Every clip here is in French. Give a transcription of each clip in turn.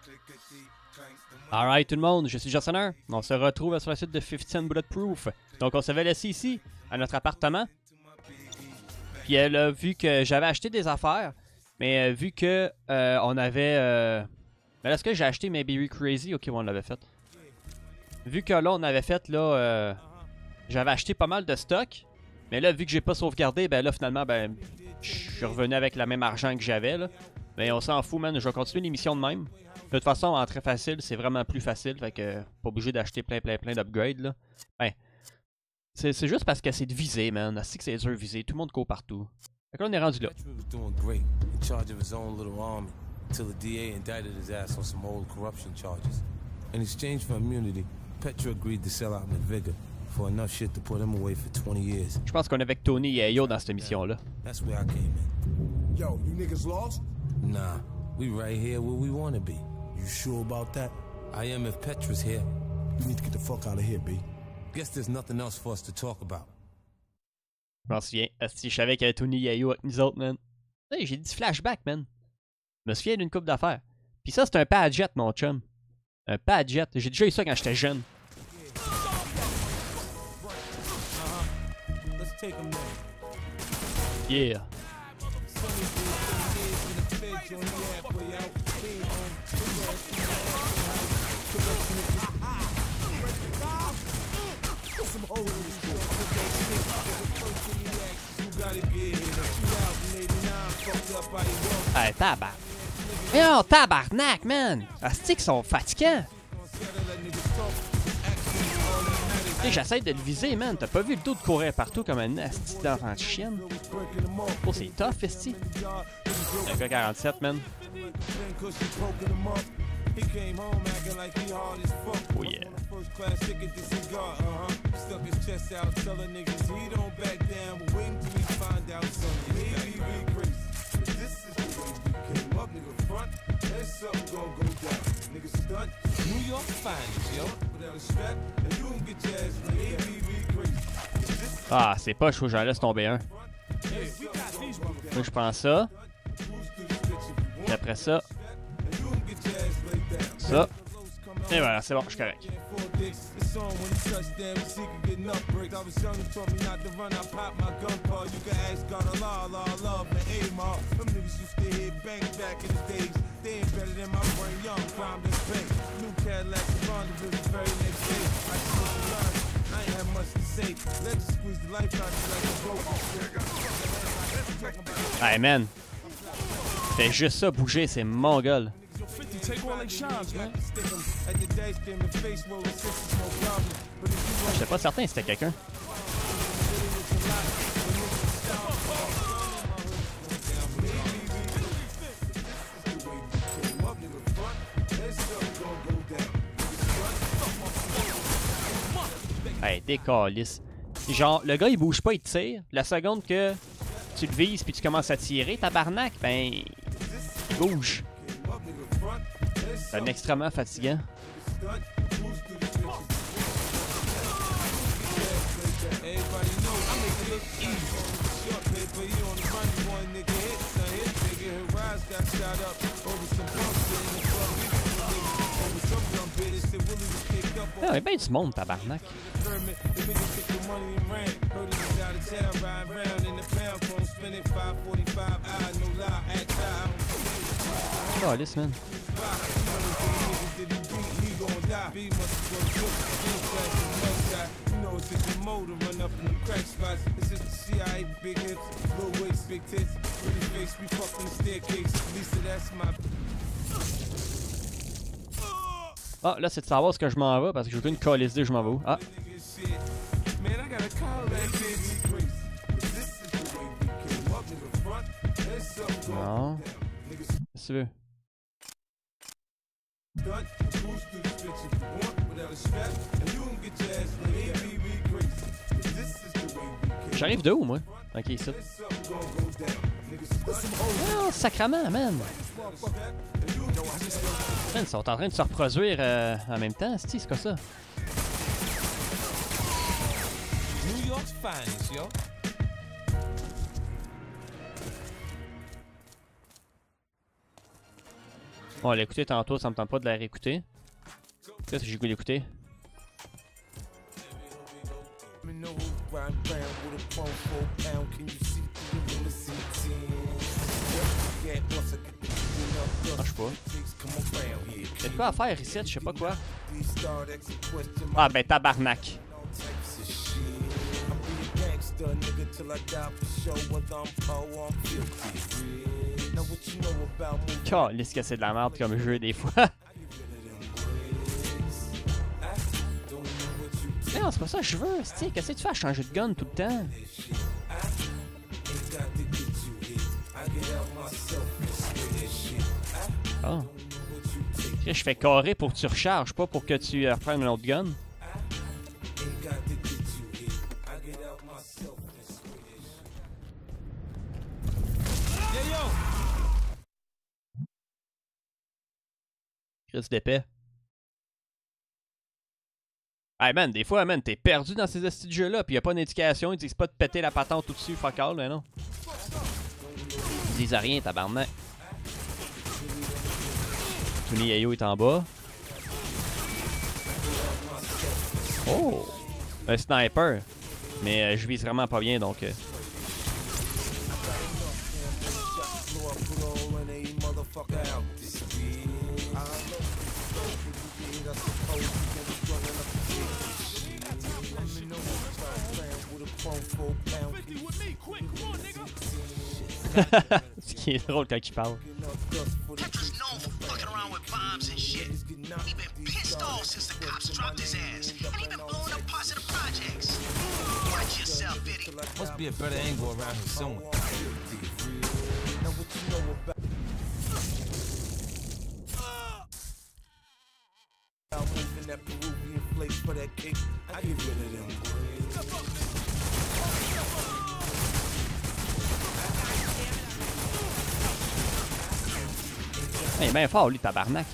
Alright tout le monde, je suis Jossonner. On se retrouve sur la suite de 15 Bulletproof. Donc on s'avait laissé ici, à notre appartement. Puis elle a vu que j'avais acheté des affaires. Mais vu que on avait... Mais est-ce que j'ai acheté Maybe Crazy? Ok, on l'avait fait. Vu que là on avait fait, là... j'avais acheté pas mal de stock. Mais là, vu que j'ai pas sauvegardé, ben là finalement, ben... je suis revenu avec le même argent que j'avais, là. Mais on s'en fout, man. Je vais continuer l'émission de même. De toute façon, en très facile, c'est vraiment plus facile. Fait que pas obligé d'acheter plein d'upgrades, là. Ben, c'est juste parce que c'est de viser, man. C'est que c'est dur de viser. Tout le monde court partout. Fait que là, on est rendu là. Je pense qu'on est avec Tony et Ayo dans cette mission-là. Yo, you niggas lost? Nah, we right here where we want to be. You sure about that? I am if Petra's here. You need to get the fuck out of here, B. Guess there's nothing else for us to talk about. Je m'en souviens. Si je savais qu'il y avait Tony et Ayo avec nous autres, man. Hey, j'ai dit flashback, man. Je me souviens d'une coupe d'affaires. Puis ça, c'est un Padjet, mon chum. Un Padjet. J'ai déjà eu ça quand j'étais jeune. Yeah. Hey, tabarnak. Yo, tabarnak, man. Asti qu'ils sont fatigants. J'essaie de le viser, man. T'as pas vu le dos de courir partout comme un asti d'enfant de chienne? Oh, c'est tough, esti. Un gars 47, man. Oh yeah. Ah, c'est pas chaud, j'en laisse tomber un. Moi, je prends ça. Et après ça. Ça. Et voilà, c'est bon, je suis correct. Hey man, fais juste ça bouger, c'est mongol. J'étais pas certain si c'était quelqu'un. Hey, décalisse. Genre, le gars il bouge pas, il tire. La seconde que tu le vises puis tu commences à tirer, tabarnak, ben. Il bouge. C'est extrêmement fatigant. Ah, il y a bien du monde, tabarnak. Oh, lisse, man. Ah, là, c'est de savoir ce que je m'en vais parce que j'ai aucune calisse d'idée, je m'en vais où. Ah. Non. Qu'est-ce que tu veux? J'arrive de où, moi? Ok, ça. Oh, sacrement, man! Man, ils sont en train de se reproduire en même temps, c'est quoi ça? New York's finest, yo. On l'a écouté tantôt, ça me tente pas de la réécouter. Qu'est-ce que j'ai goût d'écouter? Marche pas. Y'a de quoi à faire ici, je sais pas quoi. Ah ben tabarnak. Calisse que c'est de la merde comme jeu des fois. Non, c'est pas ça que je veux. Qu'est-ce que tu fais à changer de gun tout le temps? Oh. Je fais carré pour que tu recharges, pas pour que tu reprennes un autre gun. Chris d'épais. Hey man, des fois, man, t'es perdu dans ces astuces de jeux-là, pis y'a pas d'indication, ils disent pas de péter la patente au-dessus, fuck all, mais non. Ils disent rien, tabarnak. Tony Yayo est en bas. Oh! Un sniper. Mais je vise vraiment pas bien, donc... Ce qui est drôle quand il parle. Must be a better angle around here somewhere. Il est bien fort, lui, tabarnak.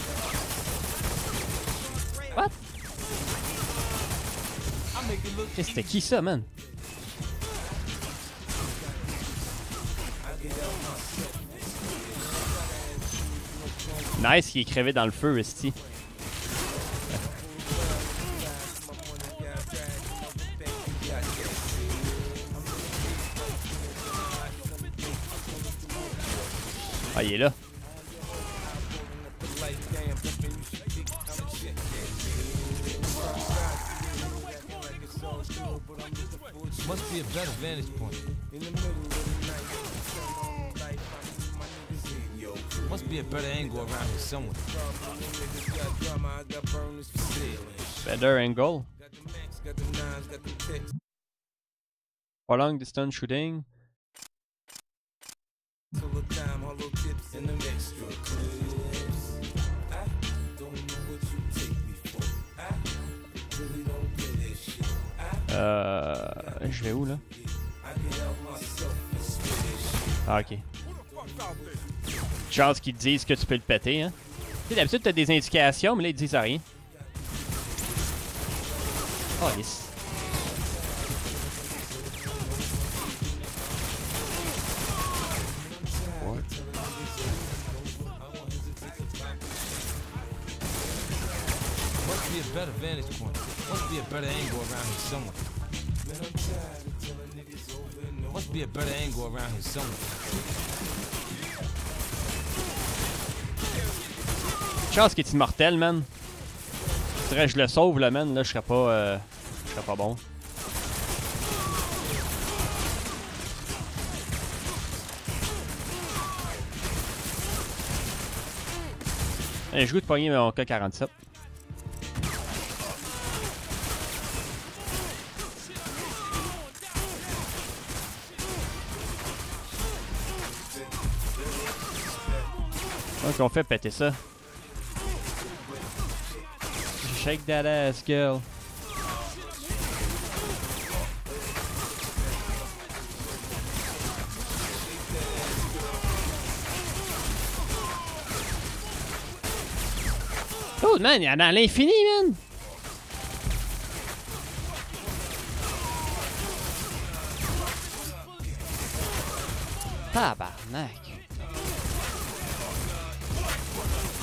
What? C'était qui ça, man? Nice, il est crevé dans le feu, esti. Ah, il est là. Must be a better vantage point. Must be a better angle around here somewhere. Better angle. For long distance shooting. Je vais où là? Ah ok. Chance qu'ils te disent que tu peux le péter, hein. Tu sais, d'habitude t'as des indications, mais là ils te disent rien. Oh yes. Must be a better vantage point. Must be a better angle around here somewhere. Must be a better angle around here somewhere. Chance qu'il est immortel, man. Je dirais je le sauve, là, man. Là, je serais pas bon. Allez, je goûte de pogner mon K-47. Donc on fait péter ça. Shake that ass, girl. Oh man, il y en a à l'infini, man. Tabarnak.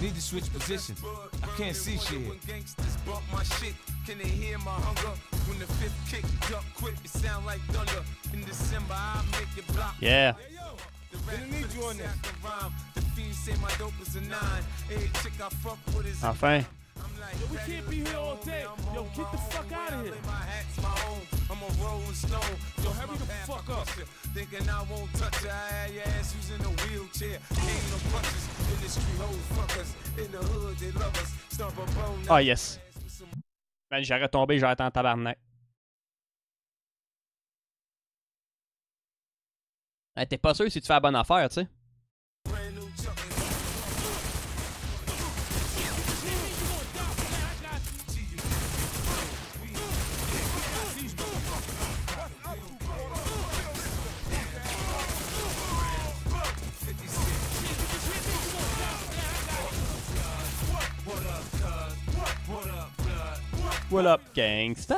Need to switch positions. I can't see shit here. Can they hear my hunger? When the fifth kick up quick, it sound like thunder. In December, I make it block. Yeah. Gonna need you on that. The fiends say my dope is a 9. Hey, chick I fuck with is Enfin. Yo, we can't be here all day. Yo, get the fuck out of here. My hat's my own. I'm a rolling stone. Yo, hurry the fuck up. Thinking I won't touch you. I had your ass who's in a wheelchair. Ain't no punches. Industry hoes fuckers. In the hood, they love us. Stomp a bone. Ah, yes. Ben, j'aurais tombé, j'aurais été en tabarnak. Hey, t'es pas sûr si tu fais la bonne affaire, tu sais. What up, gangsta?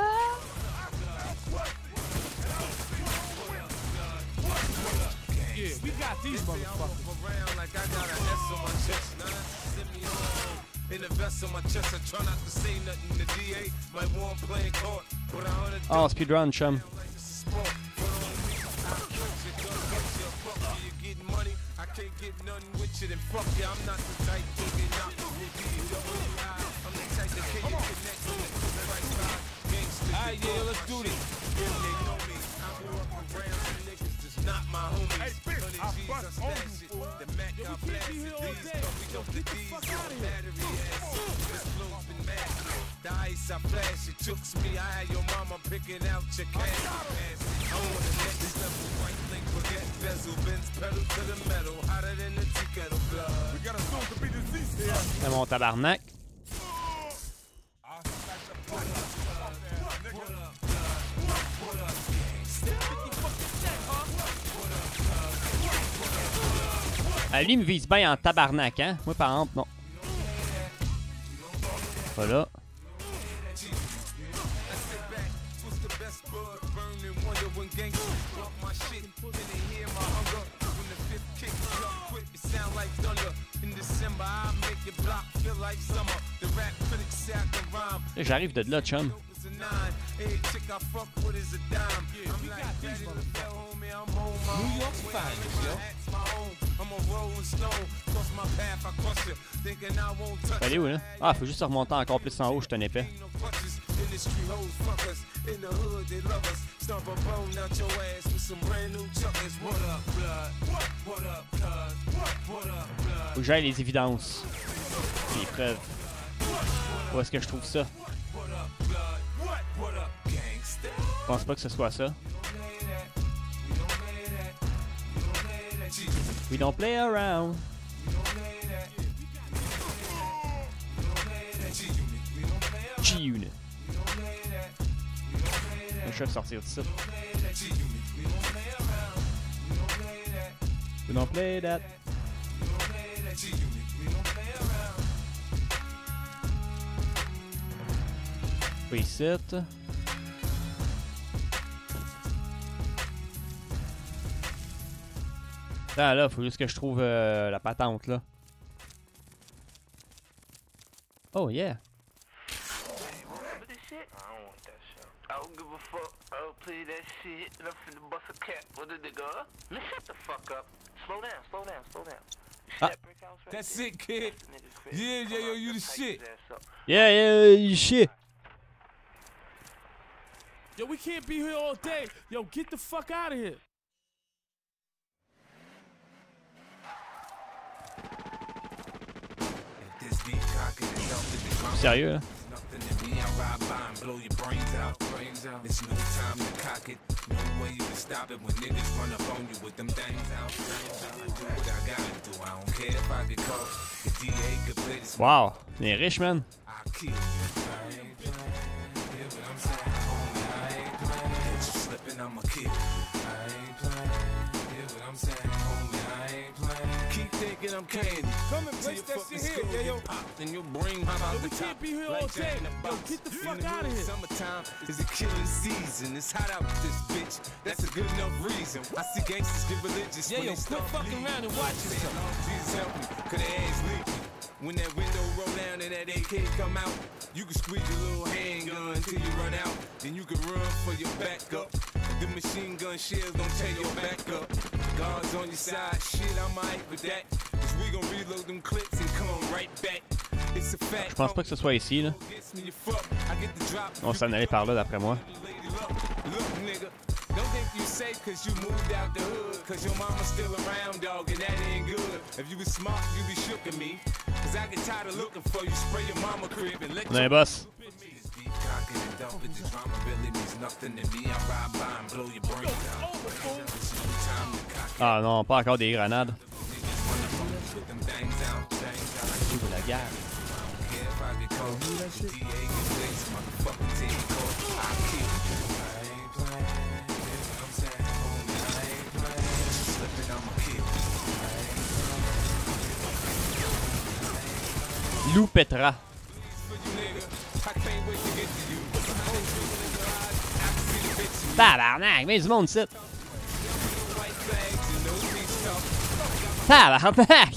Yeah, we got these motherfuckers. Like I got an S on my chest. Now that's send me home. In the vest on my chest, I try not to say nothing. The DA might want playing court, but I wanna do Oh, speedrun, chum. like this is sport. But on me, I catch you, don't get you. Fuck you, you getting money. I can't get nothing with you, then fuck you. I'm not the type to get out. I'm the type that can you connect with the right side. Gangsta. Alright, yeah, let's do this. They know me. I grew up around some niggas just not my homies. Hey, bitch, I G's, bust I on stash you, it. fool. The Mac Yo, got we can't be blasted. here all These, day. but we Yo, don't get the the D's. fuck outta here. Battery ass. This flow's been mad. The ice I flash, it chooks me. I had your mama picking out your cash. I want the next level. White link, forget bezel. Benz pedal to the metal. Hotter than the tea kettle blood. We got a soon to be deceased here. C'est mon tabarnak. Lui, il me vise bien en tabarnak, hein? Moi, par exemple, non. Voilà. J'arrive de là, chum. New York's finest, yo. Elle est où, là? Ah, faut juste remonter encore plus en haut, je suis un épais. Faut que j'aille les évidences. Les preuves. Où est-ce que je trouve ça? Je pense pas que ce soit ça. We don't play around. G-Unit. Je vais sortir de ça. We don't play that. Reset. Ah là, faut juste que je trouve la patente là. Oh yeah. I don't give a fuck. I don't play that shit. And I'm finna bust a cap. What did they go? Let's shut the fuck up. Slow down, slow down, slow down. Ah. That's it, kid. Yeah, yo, you the shit. Yeah, yeah, shit. Yo, we can't be here all day. Yo, get the fuck out of here. Sérieux là? Blow your brains out. It's no time to cock it. No way you can stop it when niggas run up on you with them things out. I do what I gotta do. I don't care if I get caught. The DA could play this. Wow, il est riche, man. I'll kill you. I ain't playing. Hear what I'm saying? Homie, I ain't playing. Catch you slipping, I'ma kill you. I ain't playing. Hear what I'm saying? Homie, I ain't playing. Keep thinking I'm candy. Come and place that shit here, yeah, yo. Then your brain hop out Yo, the we top. can't be here all day. Yo, get the fuck out of here. Summertime is a killing season. It's hot out with this bitch. That's a good enough reason. I see gangsters get religious. Yeah, when yo, they quit start fucking bleeding. around and watch yourself. Jesus help me, could the ass leak me? When that window roll down and that AK come out, you can squeeze your little handgun till you run out. Then you can run for your backup. The machine gun shells don't tear your back up. Guards on your side, shit, I'm alright with that. Cause we gon' reload them clips and come right back. It's a fact. Je pense pas que ce soit ici, là. On s'en allait par là, d'après moi. Look, nigga, don't think you safe cause you moved out the hood. Cause your mama's still around, dog, and that ain't good. If you was smart, you be shook at me. Cause I get tired of looking for you. Spray your mama crib and let On a un boss. Ah non, pas encore des grenades. C'est la guerre. Lou Petra. Tabarnak, mais du monde site. Tabarnak!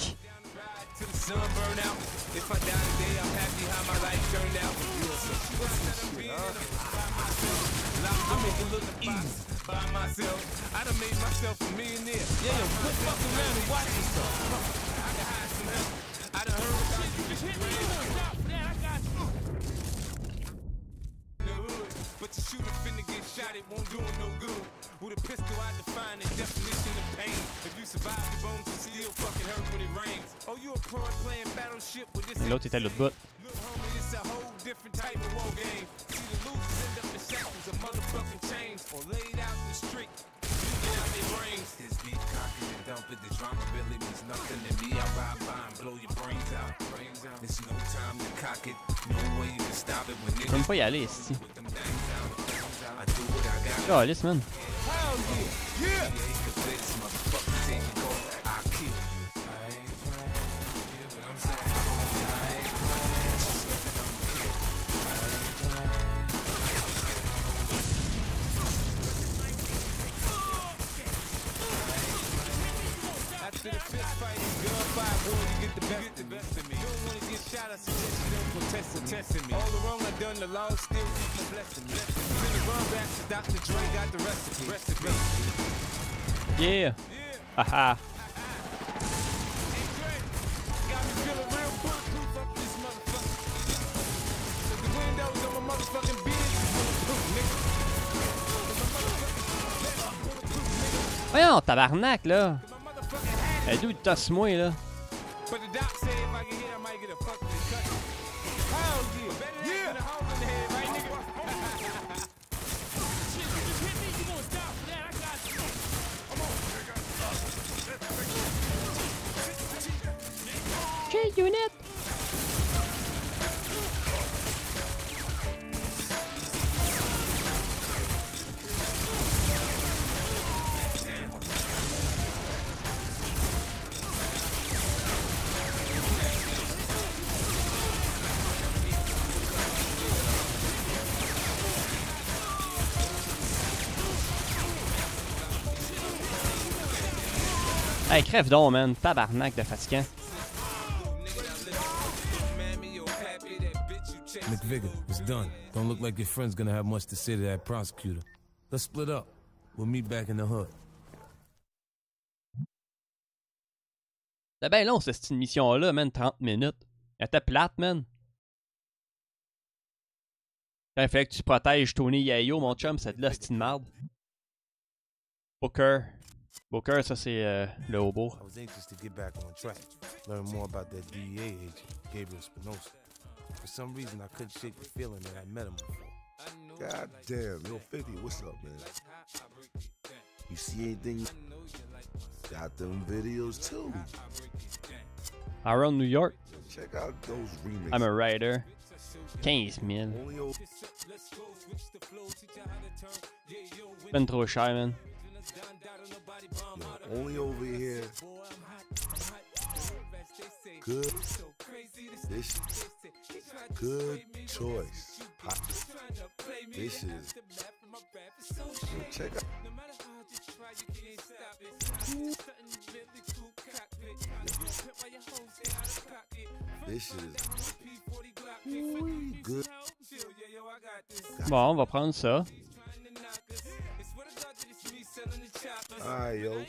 I done made myself a millionaire. Yeah, yo, quit fucking around and watch this stuff. I can hide some help. I done heard about you. Just hit me. I got you. But your shooter finna get shot, it won't do him no good. With a pistol, I define the definition of pain. If you survive the bones, it still fucking hurt when it rains. Oh, you a pro playing battleship with this. L'autre était à l'autre bout. Look, homie, it's a whole different type of war game. See, the losers end up in shackles of motherfucking chains or laid out in the street. This beat cocky and dump it. The drama really means nothing to me. I ride by and blow your brains out. There's no time to cock it. No way you can stop it when Je peux même pas y aller ici. I do what I got. Oh, lisse, man. Hell yeah! Yeah! This motherfucker take it off. I kill. I ain't playing. You know what I'm saying? I ain't playing. After the fist fight, gunfire, boy, you get the best of me. You don't wanna get shot, I suggest you don't protesting me. All the wrong I done, the law still keep my blessing me. Then the run back to Dr. Dre, got the recipe. Yeah! Haha! Hey Dre, got me feeling real bulletproof up this motherfucker. So the windows on my motherfucking beard, bulletproof, nigga. Voyons, tabarnak, là! My motherfucking hat. Eh, d'où tosse-moi, là? But the doc said if I get hit, I might get a fucking cut. Hell yeah! Better than a hole in the head, right, nigga? Shit, you just hit me, you gonna stop for that. I got you. Come on. K-Unit! Hey, crève donc, man. Tabarnak de fatigant. McVigar, it's done. Don't look like your friend's gonna have much to say to that prosecutor. Let's split up. We'll meet back in the hood. C'est bien long, cette mission-là, man. 30 minutes. Elle était plate, man. Il fallait que tu protèges Tony Yayo, mon chum, c'est de l'hostie de marde. Booker. Booker, ça c'est le hobo. I was anxious to get back on track, learn more about that DEA agent, Gabriel Espinosa. For some reason, I couldn't shake the feeling that I met him before. God damn, yo, 50, what's up, man? You see anything? Got them videos too. Around New York, Check out those remixes. I'm a writer. 15 000. Only over Ben trop cher, man. Only over here. Good. This good choice. This is. Yo, check out. This shit is ooh, good. Bon, on va prendre ça. Alright, yo.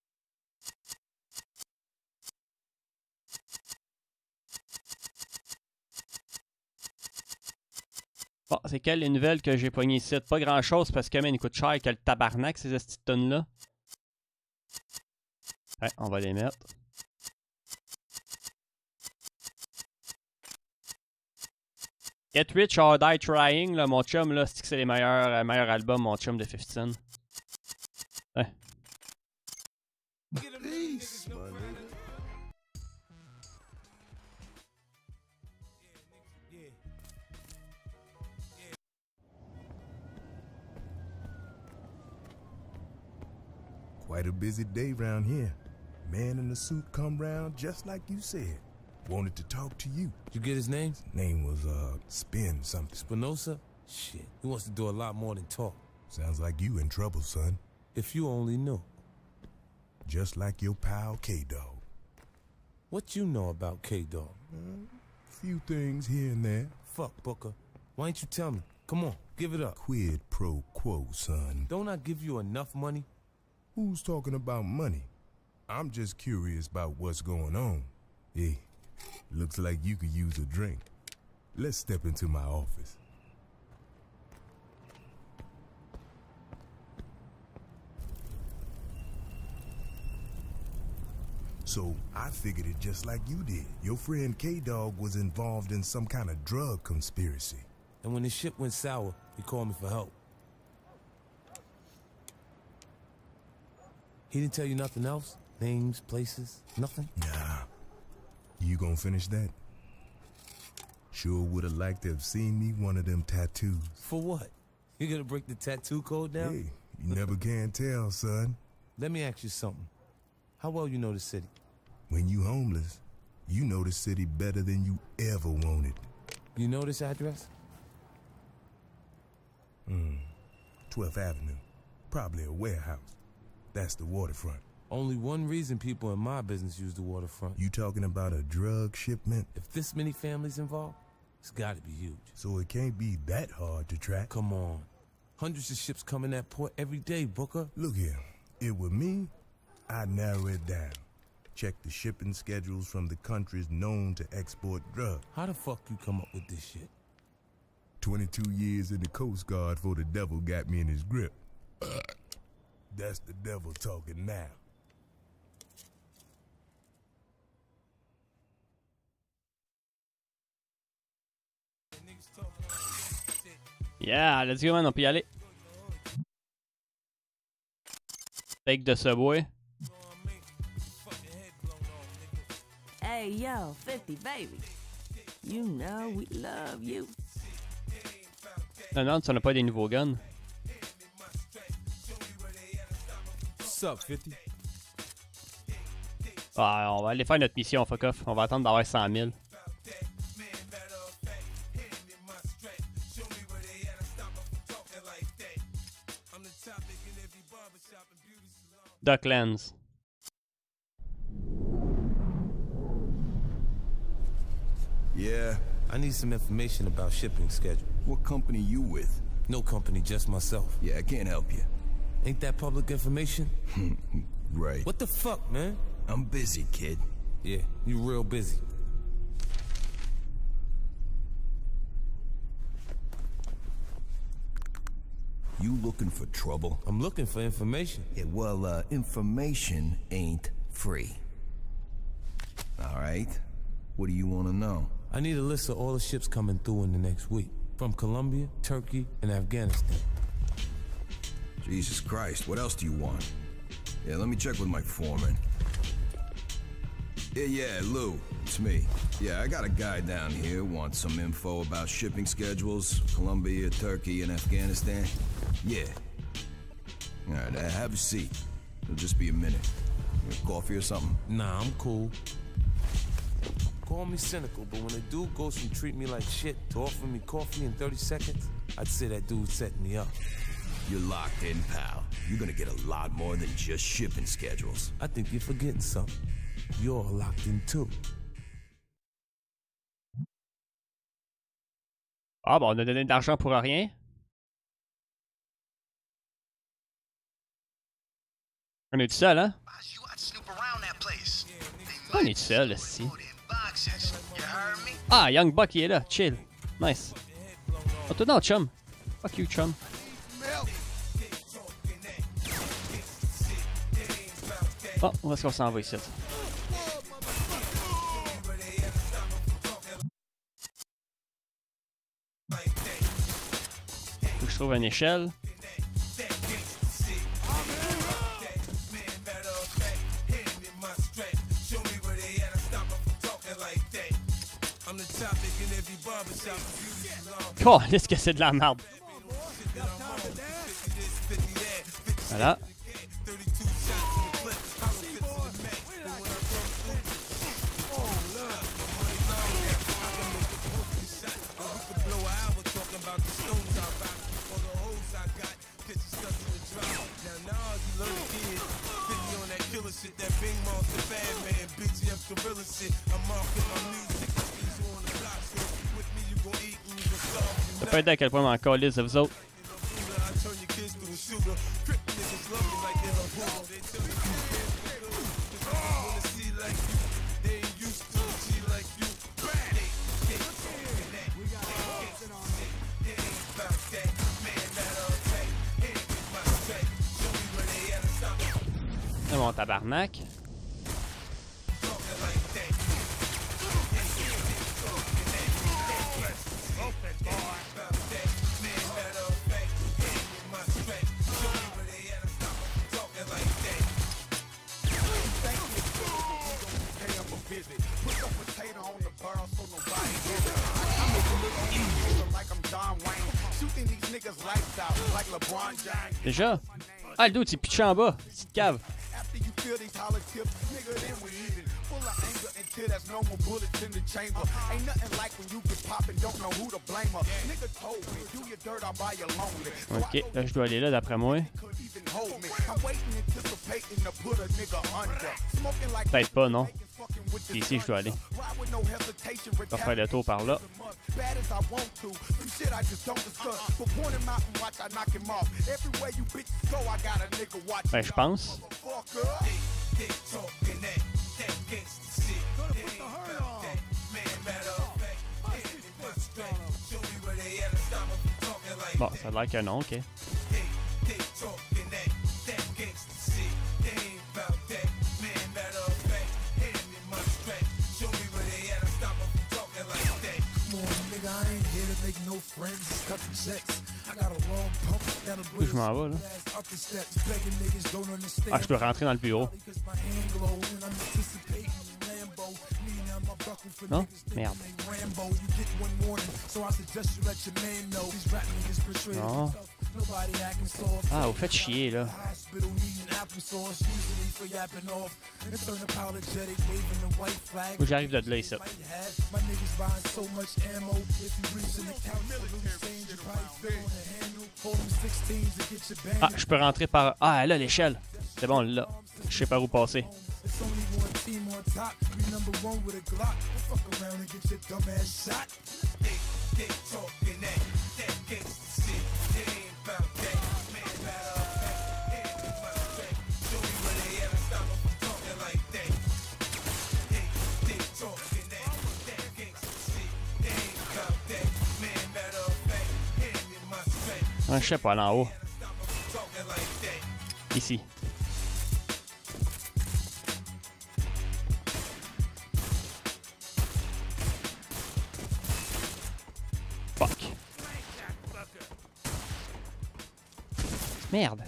Bon, c'est quelles les nouvelles que j'ai pognées ici? Pas grand chose parce que, man, il coûte cher que le tabarnak, ces petites tonnes-là. Ouais, on va les mettre. Get Rich or Die Trying, là, mon chum, là, c'est les meilleurs albums, mon chum de 50 Cent. Ouais. Peace, my nigga. Quite a busy day round here. Man in the suit come round just like you said. Wanted to talk to you. Did you get his name? Name was, Spin something. Spinoza? Shit, he wants to do a lot more than talk. Sounds like you in trouble, son. If you only knew. Just like your pal K-Dog. What you know about K-Dog? Few things here and there. Fuck, Booker. Why ain't you tell me? Come on, give it up. Quid pro quo, son. Don't I give you enough money? Who's talking about money? I'm just curious about what's going on. Hey, looks like you could use a drink. Let's step into my office. So I figured it just like you did. Your friend K-Dog was involved in some kind of drug conspiracy. And when the shit went sour, he called me for help. He didn't tell you nothing else? Names, places, nothing? Nah. You gonna finish that? Sure would've liked to have seen me one of them tattoos. For what? You gonna break the tattoo code down? Hey, you never can tell, son. Let me ask you something. How well you know the city? When you homeless, you know the city better than you ever wanted. You know this address? 12th Avenue. Probably a warehouse. That's the waterfront. Only one reason people in my business use the waterfront. You talking about a drug shipment? If this many families involved, it's gotta be huge. So it can't be that hard to track. Come on. Hundreds of ships come in that port every day, Booker. Look here. It were me, I'd narrow it down. Check the shipping schedules from the countries known to export drugs. How the fuck you come up with this shit? 22 years in the Coast Guard before the devil got me in his grip. That's the devil talking now. Yeah, let's go, man, on peut y aller. Take the subway. Hey, yo, 50, baby. You know we love you. Non, ça n'a pas des nouveaux guns. What's up, 50? Ah, on va aller faire notre mission, fuck off. On va attendre d'avoir 100 000. Docklands. Yeah? I need some information about shipping schedule. What company you with? No company, just myself. Yeah, I can't help you. Ain't that public information? Right. What the fuck, man? I'm busy, kid. Yeah, you real busy. You looking for trouble? I'm looking for information. Yeah, well, information ain't free. Alright? What do you want to know? I need a list of all the ships coming through in the next week. From Colombia, Turkey, and Afghanistan. Jesus Christ, what else do you want? Yeah, let me check with my foreman. Yeah, Lou, it's me. Yeah, I got a guy down here, wants some info about shipping schedules, Colombia, Turkey, and Afghanistan. Yeah. Alright, have a seat. It'll just be a minute. Coffee or something? Nah, I'm cool. Call me cynical, but when a dude goes from treat me like shit to offering me coffee in 30 seconds, I'd say that dude set me up. You're locked in, pal. You're gonna get a lot more than just shipping schedules. I think you're forgetting something. You're locked in too. Ah, bon, on a donné de l'argent pour rien. On est tout seul, hein? On est tout seul, ici. Ah, Young Buck, il est là. Chill. Nice. Oh, toi, non, chum. Fuck you, chum. Bon, où est-ce qu'on s'en va ici? Faut que je trouve une échelle. Oh, est-ce que c'est de la merde? Voilà. Ça peut être à quel point m'en calisse de vous autres. C'est mon tabarnak. Déjà? Ah, le dude, c'est pitché en bas. Petite cave. Ok, là, je dois aller là, d'après moi. Peut-être pas, non. Ici, je dois aller. Je vais faire le tour par là. Ben, je pense. Bon, ça a l'air que non, ok. Où je m'en vais, là? Ah, je dois rentrer dans le bureau. Non? Merde. Non. Ah, vous faites chier, là. Où j'arrive de là, ici. Ah, je peux rentrer par... Ah, là, l'échelle. C'est bon, là. Je sais pas où passer. Je sais pas, là en haut. Ici. Fuck. Merde.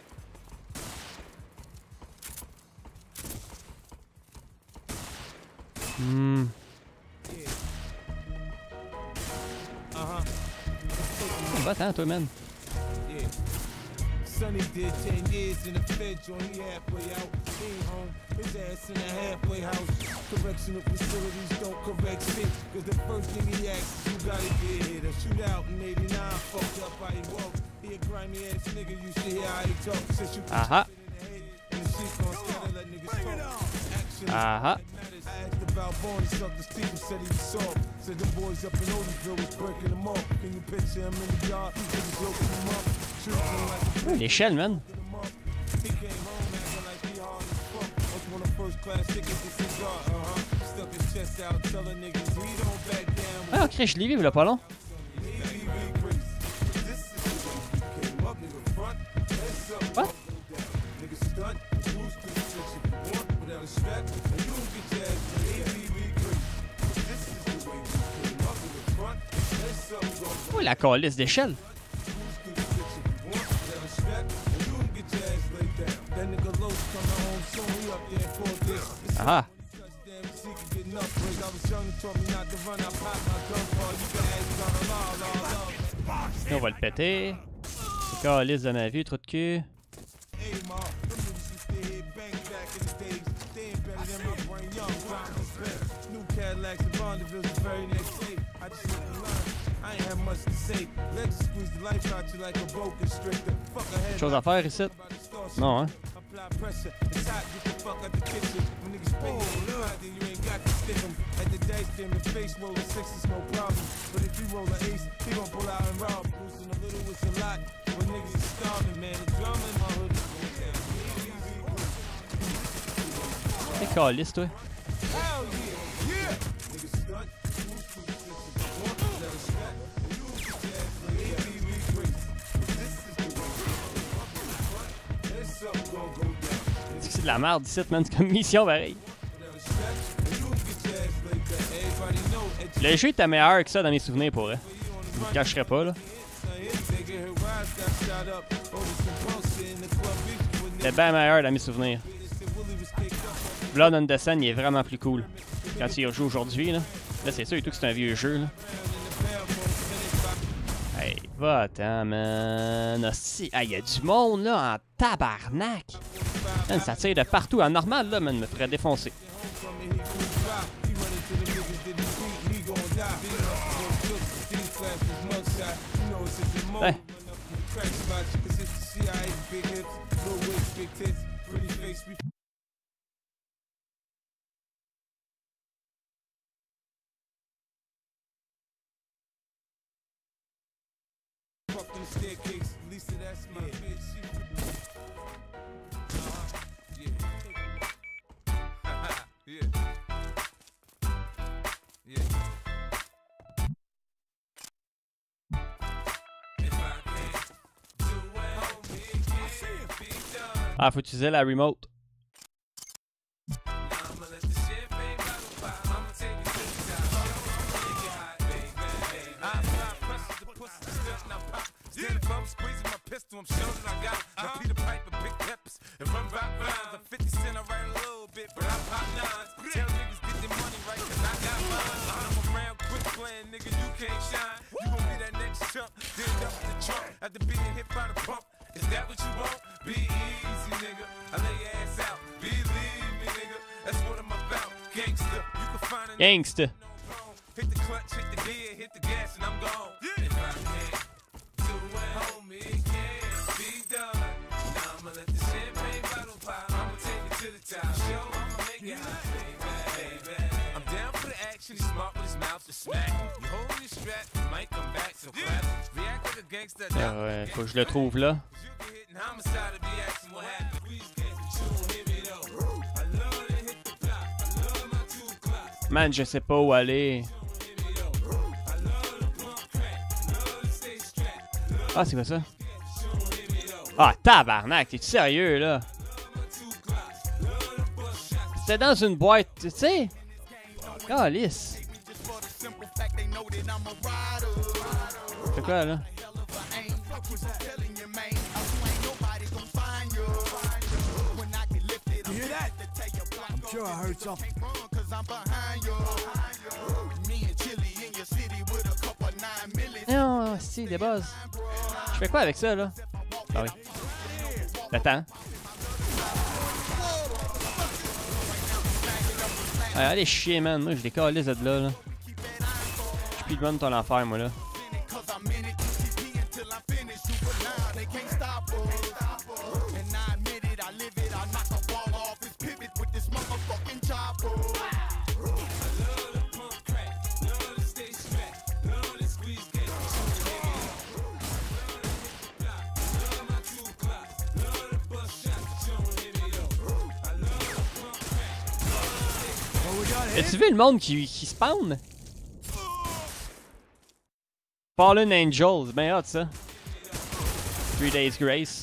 Va-t'en, toi, man. Sonny did 10 years in the Fed joint, he halfway out, he ain't home, his ass in a halfway house. Correctional facilities don't correct shit, cause the first thing he asks is you gotta get hit. A shootout in 89, fucked up how he walk. He a grimy ass nigga, you should hear how he talk. Since you Aha. and the shit gon' scatter, let niggas talk. Action Aha. I asked about Born, he sucked the Steve, said he was soft. Said them boys up in Oldesville was breaking them off. Can you picture him in the yard? Niggas loading them up. Shooting them like L'échelle, man. he came home acting like he hard as fuck. Was one of first class tickets to cigar. Stuck his chest out, telling niggas he don't back down. Ah, ok, je l'ai vu, là, pas long. What? Oh, la calice d'échelle. Ah. On va le péter. Calice de ma vie, trou de cul. Chose à faire ici? Non, hein? T'es caliste, toi. C'est de la merde ici, man. C'est comme mission pareil. Le jeu était meilleur que ça dans mes souvenirs pour vrai. Je me cacherai pas là. C'était bien meilleur dans mes souvenirs. Blood on the Sun, il est vraiment plus cool. Quand il rejoue aujourd'hui, là. Là, c'est sûr et tout que c'est un vieux jeu, là. Hey, va-t'en, man. Hostie. Ah, il y a du monde, là, en tabarnak. Man, ça tire de partout. En normal, là, man, me ferait défoncer. Ouais. Ah, faut utiliser la remote. I'm showing I got now Peter Piper, big peppers, and run rock rounds. I'm 50 Cent, I write a little bit, but I pop nines. Tell niggas get their money right, cause I got mine. I'm around quick playing, nigga, you can't shine. You gon' be that next chump, then up the trunk. After being hit by the pump, is that what you want? Be easy, nigga. I lay your ass out. Believe me, nigga. That's what I'm about. Gangsta, you can find a Gangsta. Hit the clutch, hit the gear, hit the gas, and I'm gone. Yeah. If I can't do it, homie, it can't be done. Now I'ma let the champagne bottle pop. I'ma take it to the top. Show, I'ma make it hot, baby. I'm down for the action. He's smart with his mouth to smack. You hold your strap, you might come back, so clap. React like a gangster. Ah ouais, faut que je le trouve là. Man, je sais pas où aller. Ah, c'est quoi ça? Ah, tabarnak, t'es-tu sérieux, là? C'était dans une boîte, tu sais? Calice. C'est quoi, là? Sure, I heard something. Non, si, des bases. Je fais quoi avec ça, là? Ah oui. Attends. Allez chier, man. Moi, je les calisse de là. Je speedrun ton affaire, moi, là. As-tu vu le monde qui spawn? Fallen Angels, ben hot ça. 3 Days Grace.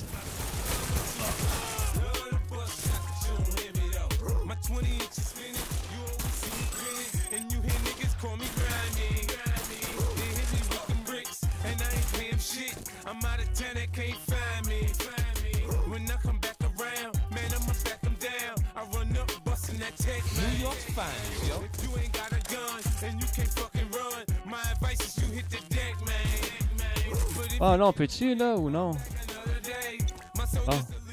I'm out of town, they can't find me. When I come back around, man, I'ma back them down. I run up, bustin' that tech, man. New York's fine, yo. If you ain't got a gun, and you can't fucking run, my advice is you hit the deck, man. Oh non, peux-tu là ou non? Oh.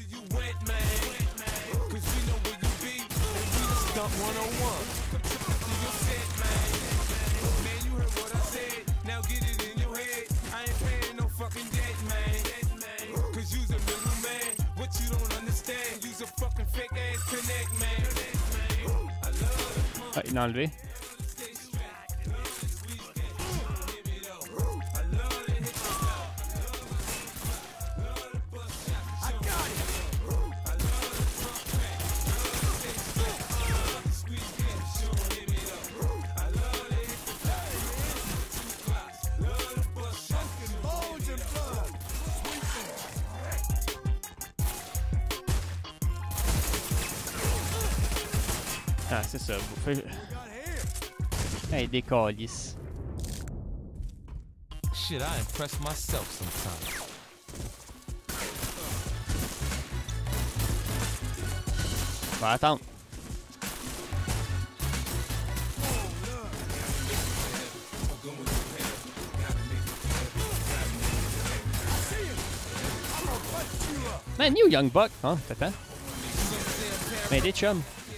Ah, il l'a enlevé. Ah, c'est ça, vous faites... Hey, des calices. Shit, I impress myself sometimes. On va attendre. Man, new Young Buck, hein, t'attends. Mais des chums.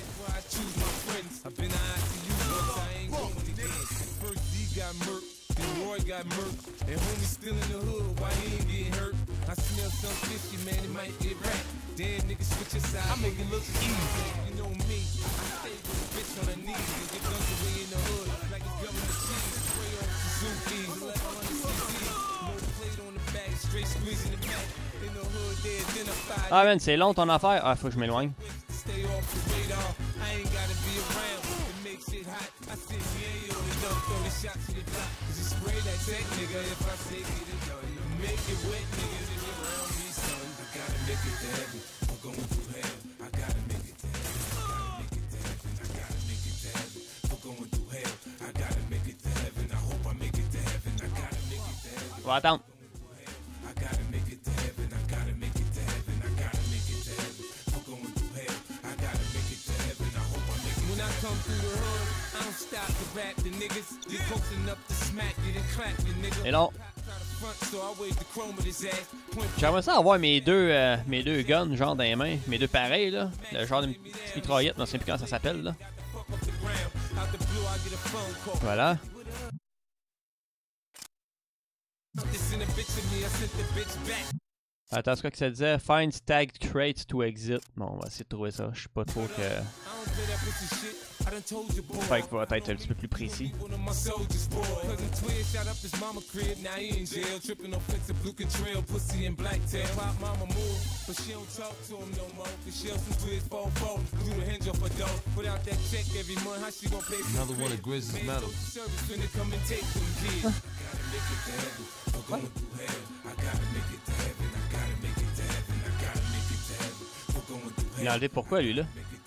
Got murked, and homie still in the hood, why he ain't getting hurt? I smell some fishy, man, it might get wrapped. Damn, niggas switch your side, I make it look easy. You know me, I stay with a bitch on her knees and get guns away in the hood, like a government cheese. Spray off Suzuki, let her on the CC. No plate on the back, straight squeezing the back. In the hood, they identified. Ah man, c'est long ton affaire. Ah, faut que je m'éloigne. Stay off the radar, I ain't gotta be around. It makes it hot, I sit here, yo, and don't throw the shots to the block. Spray that tech, nigga, if I say get it done. Make it wet, niggas, if you're around me, son. I gotta make it to heaven. I'm going through hell. I gotta make it to heaven. I gotta make it to heaven. I'm going through hell. I gotta make it to heaven. I hope I make it to heaven. I gotta make it to heaven. On va attendre. I gotta make it to heaven. I gotta make it to heaven. I gotta make it to heaven. I'm going through hell. I gotta make it to heaven. I hope I make it. When I come through the hood, I don't stop to rap the niggas. Just posting up the smack, you didn't clap the nigga. Et non. J'aimerais ça avoir mes deux guns, genre dans les mains, mes deux pareils, là. Le genre de petite mitraillette, je ne sais plus comment ça s'appelle, là. Voilà. Attends, c'est quoi que ça disait? Find tagged crates to exit. Bon, on va essayer de trouver ça. Je sais pas trop que... Fait qu'il va être un petit peu plus précis. Another one of Grizz's medals. What? Il a enlevé pourquoi lui là?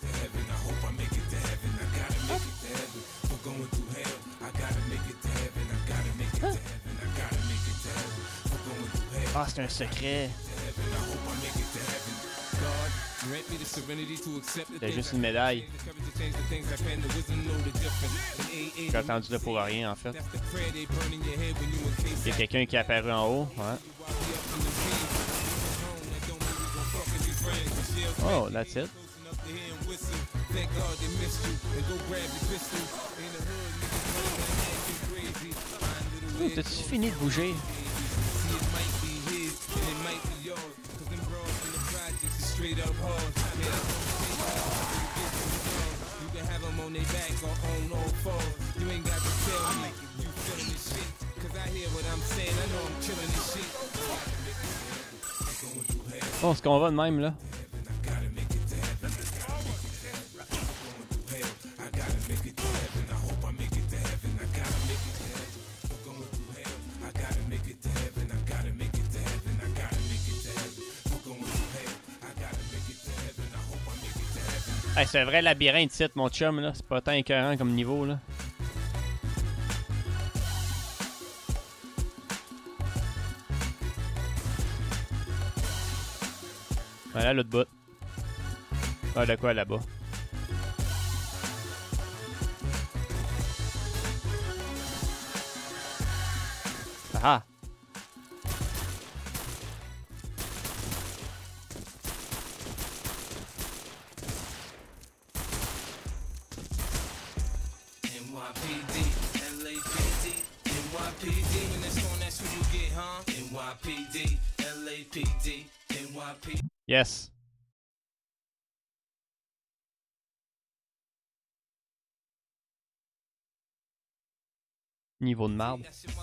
Ah, c'est un secret. Il a juste une médaille. J'ai attendu là pour rien en fait. Il y a quelqu'un qui est apparu en haut. Ouais. Oh, that's it. Oh, t'as-tu fini de bouger? Bon, ce qu'on va de même là. Hey, c'est un vrai labyrinthe ici, mon chum, là. C'est pas tant écœurant comme niveau, là. Voilà l'autre bout. Ah, de quoi là-bas? Ah! NYPD, LAPD, NYPD. When that's on, that's who you get, huh? NYPD, LAPD, NYPD. Yes. Niveau de marde.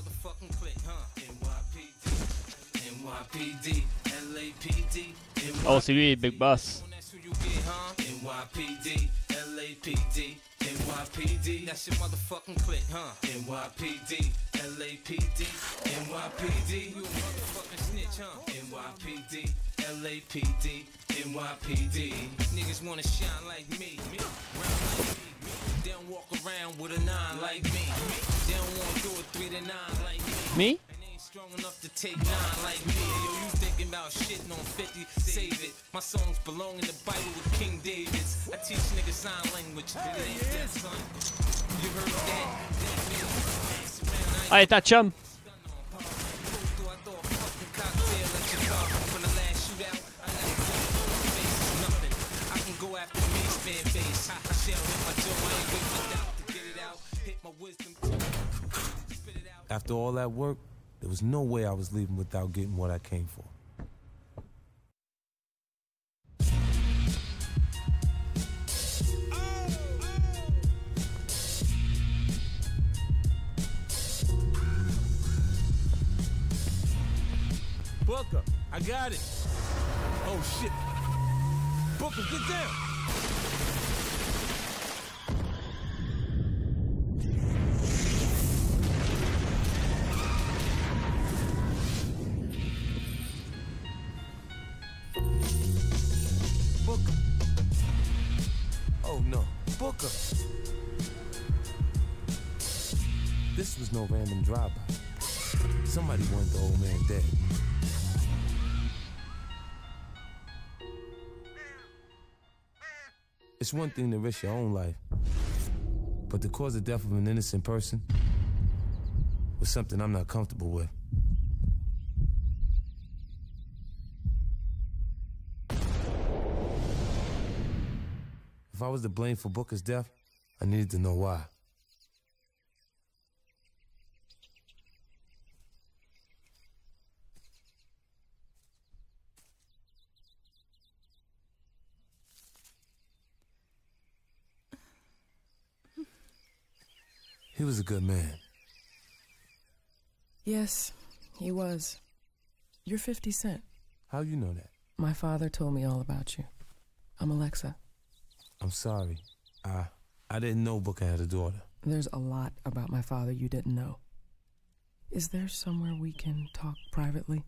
Oh, c'est lui, Big Boss. NYPD, LAPD, NYPD. That's your motherfucking clique, huh? NYPD, LAPD, NYPD. You a motherfucking snitch, huh? NYPD, LAPD, NYPD. Niggas wanna shine like me, round like me. They don't walk around with a 9 like me. They don't wanna do a 3 to 9 like me. Me? Strong enough to take 9 like me. Yo, you thinking about shitting on 50, save it. My songs belong in the Bible with King David's. I teach niggas sign language. It ain't that, son. You heard that? Hey, ta chum. After all that work, there was no way I was leaving without getting what I came for. Booker, I got it. Oh shit. Booker, get down. Booker. Oh no, Booker. This was no random drive-by. Somebody wanted the old man dead. It's one thing to risk your own life, but to cause the death of an innocent person was something I'm not comfortable with. If I was to blame for Booker's death, I needed to know why. He was a good man. Yes, he was. You're 50 Cent. How you know that? My father told me all about you. I'm Alexa. I'm sorry. I didn't know Booker had a daughter. There's a lot about my father you didn't know. Is there somewhere we can talk privately?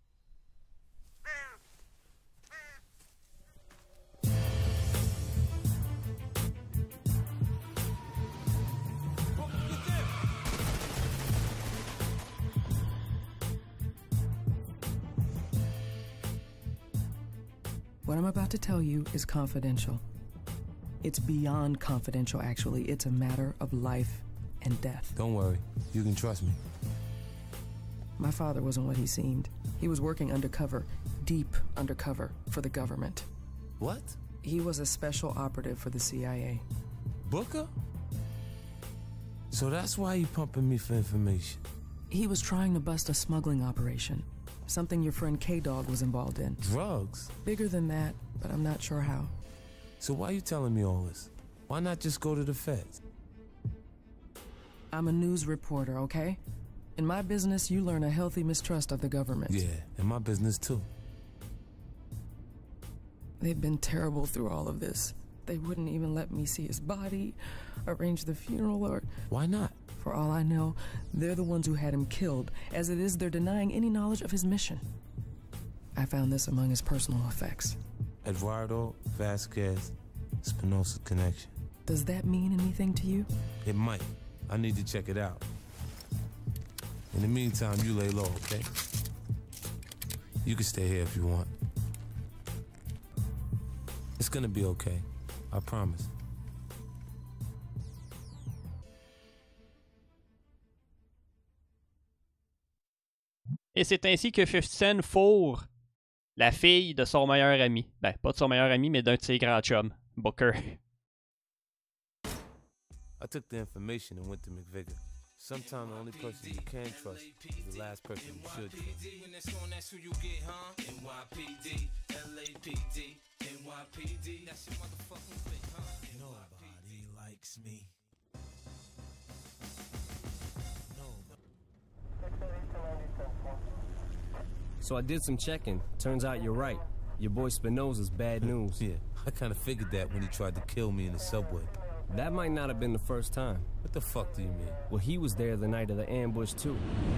What I'm about to tell you is confidential. It's beyond confidential, actually. It's a matter of life and death. Don't worry. You can trust me. My father wasn't what he seemed. He was working undercover, deep undercover, for the government. What? He was a special operative for the CIA. Booker? So that's why you pumping me for information. He was trying to bust a smuggling operation. Something your friend K-Dog was involved in. Drugs? Bigger than that, but I'm not sure how. So why are you telling me all this? Why not just go to the feds? I'm a news reporter, okay? In my business, you learn a healthy mistrust of the government. Yeah, in my business too. They've been terrible through all of this. They wouldn't even let me see his body, arrange the funeral, or... Why not? For all I know, they're the ones who had him killed. As it is, they're denying any knowledge of his mission. I found this among his personal effects. Eduardo Vasquez Spinoza connection. Does that mean anything to you? It might. I need to check it out. In the meantime, you lay low, okay? You can stay here if you want. It's gonna be okay. I promise. Et c'est ainsi que 50 Cent fourre la fille de son meilleur ami. Ben, pas de son meilleur ami, mais d'un de ses grands chums, Booker. I took the information and went to McVicker. Sometimes the only person you can trust is the last person you should trust. Nobody likes me. So I did some checking. Turns out you're right. Your boy Spinoza's bad news. Yeah, I kind of figured that when he tried to kill me in the subway. That might not have been the first time. What the fuck do you mean? Well, he was there the night of the ambush, too.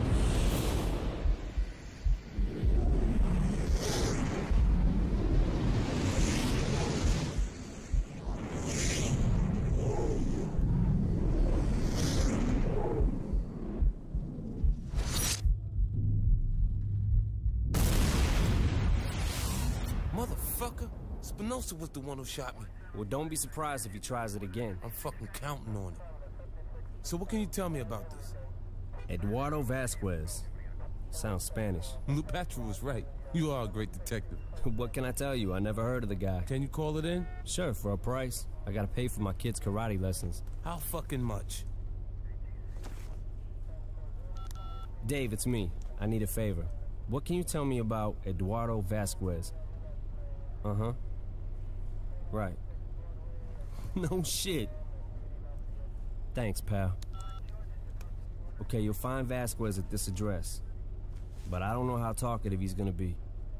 Motherfucker! Spinoza was the one who shot me. Well, don't be surprised if he tries it again. I'm fucking counting on it. So what can you tell me about this? Eduardo Vasquez. Sounds Spanish. Lupatro was right. You are a great detective. What can I tell you? I never heard of the guy. Can you call it in? Sure, for a price. I gotta pay for my kids' karate lessons. How fucking much? Dave, it's me. I need a favor. What can you tell me about Eduardo Vasquez? Uh-huh. Right. No shit. Thanks, pal. Okay, you'll find Vasquez at this address. But I don't know how talkative he's gonna be.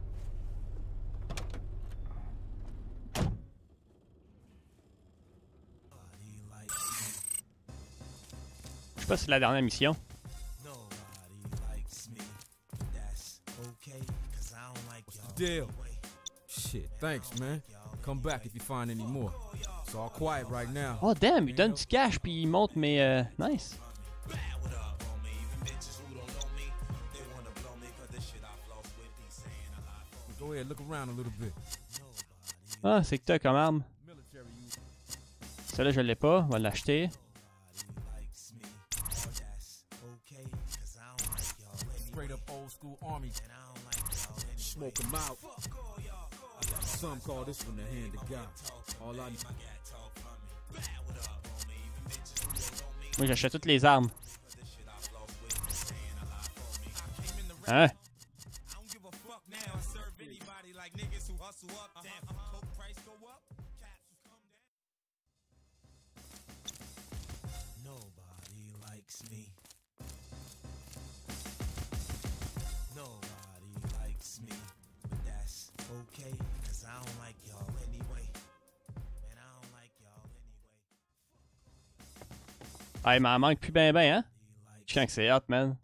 Je sais pas si c'est la dernière mission. Deal. Shit, thanks, man. Come back if you find any more. It's all quiet right now. Oh damn, il donne du cash puis il monte mes... nice. Go ahead, look around a little bit. Ah, c'est que t'as comme arme. Celle-là, je l'ai pas. On va l'acheter. Straight up old school army. Smoke 'em out. Some call this one the hand of God. All I Moi, j'achète toutes les armes. Hein? Nobody likes me. Nobody likes me. But that's okay, cause I don't like y'all anyway. And I don't like y'all anyway. Ah, il m'en manque plus ben ben, hein? Je sens que c'est hot, man.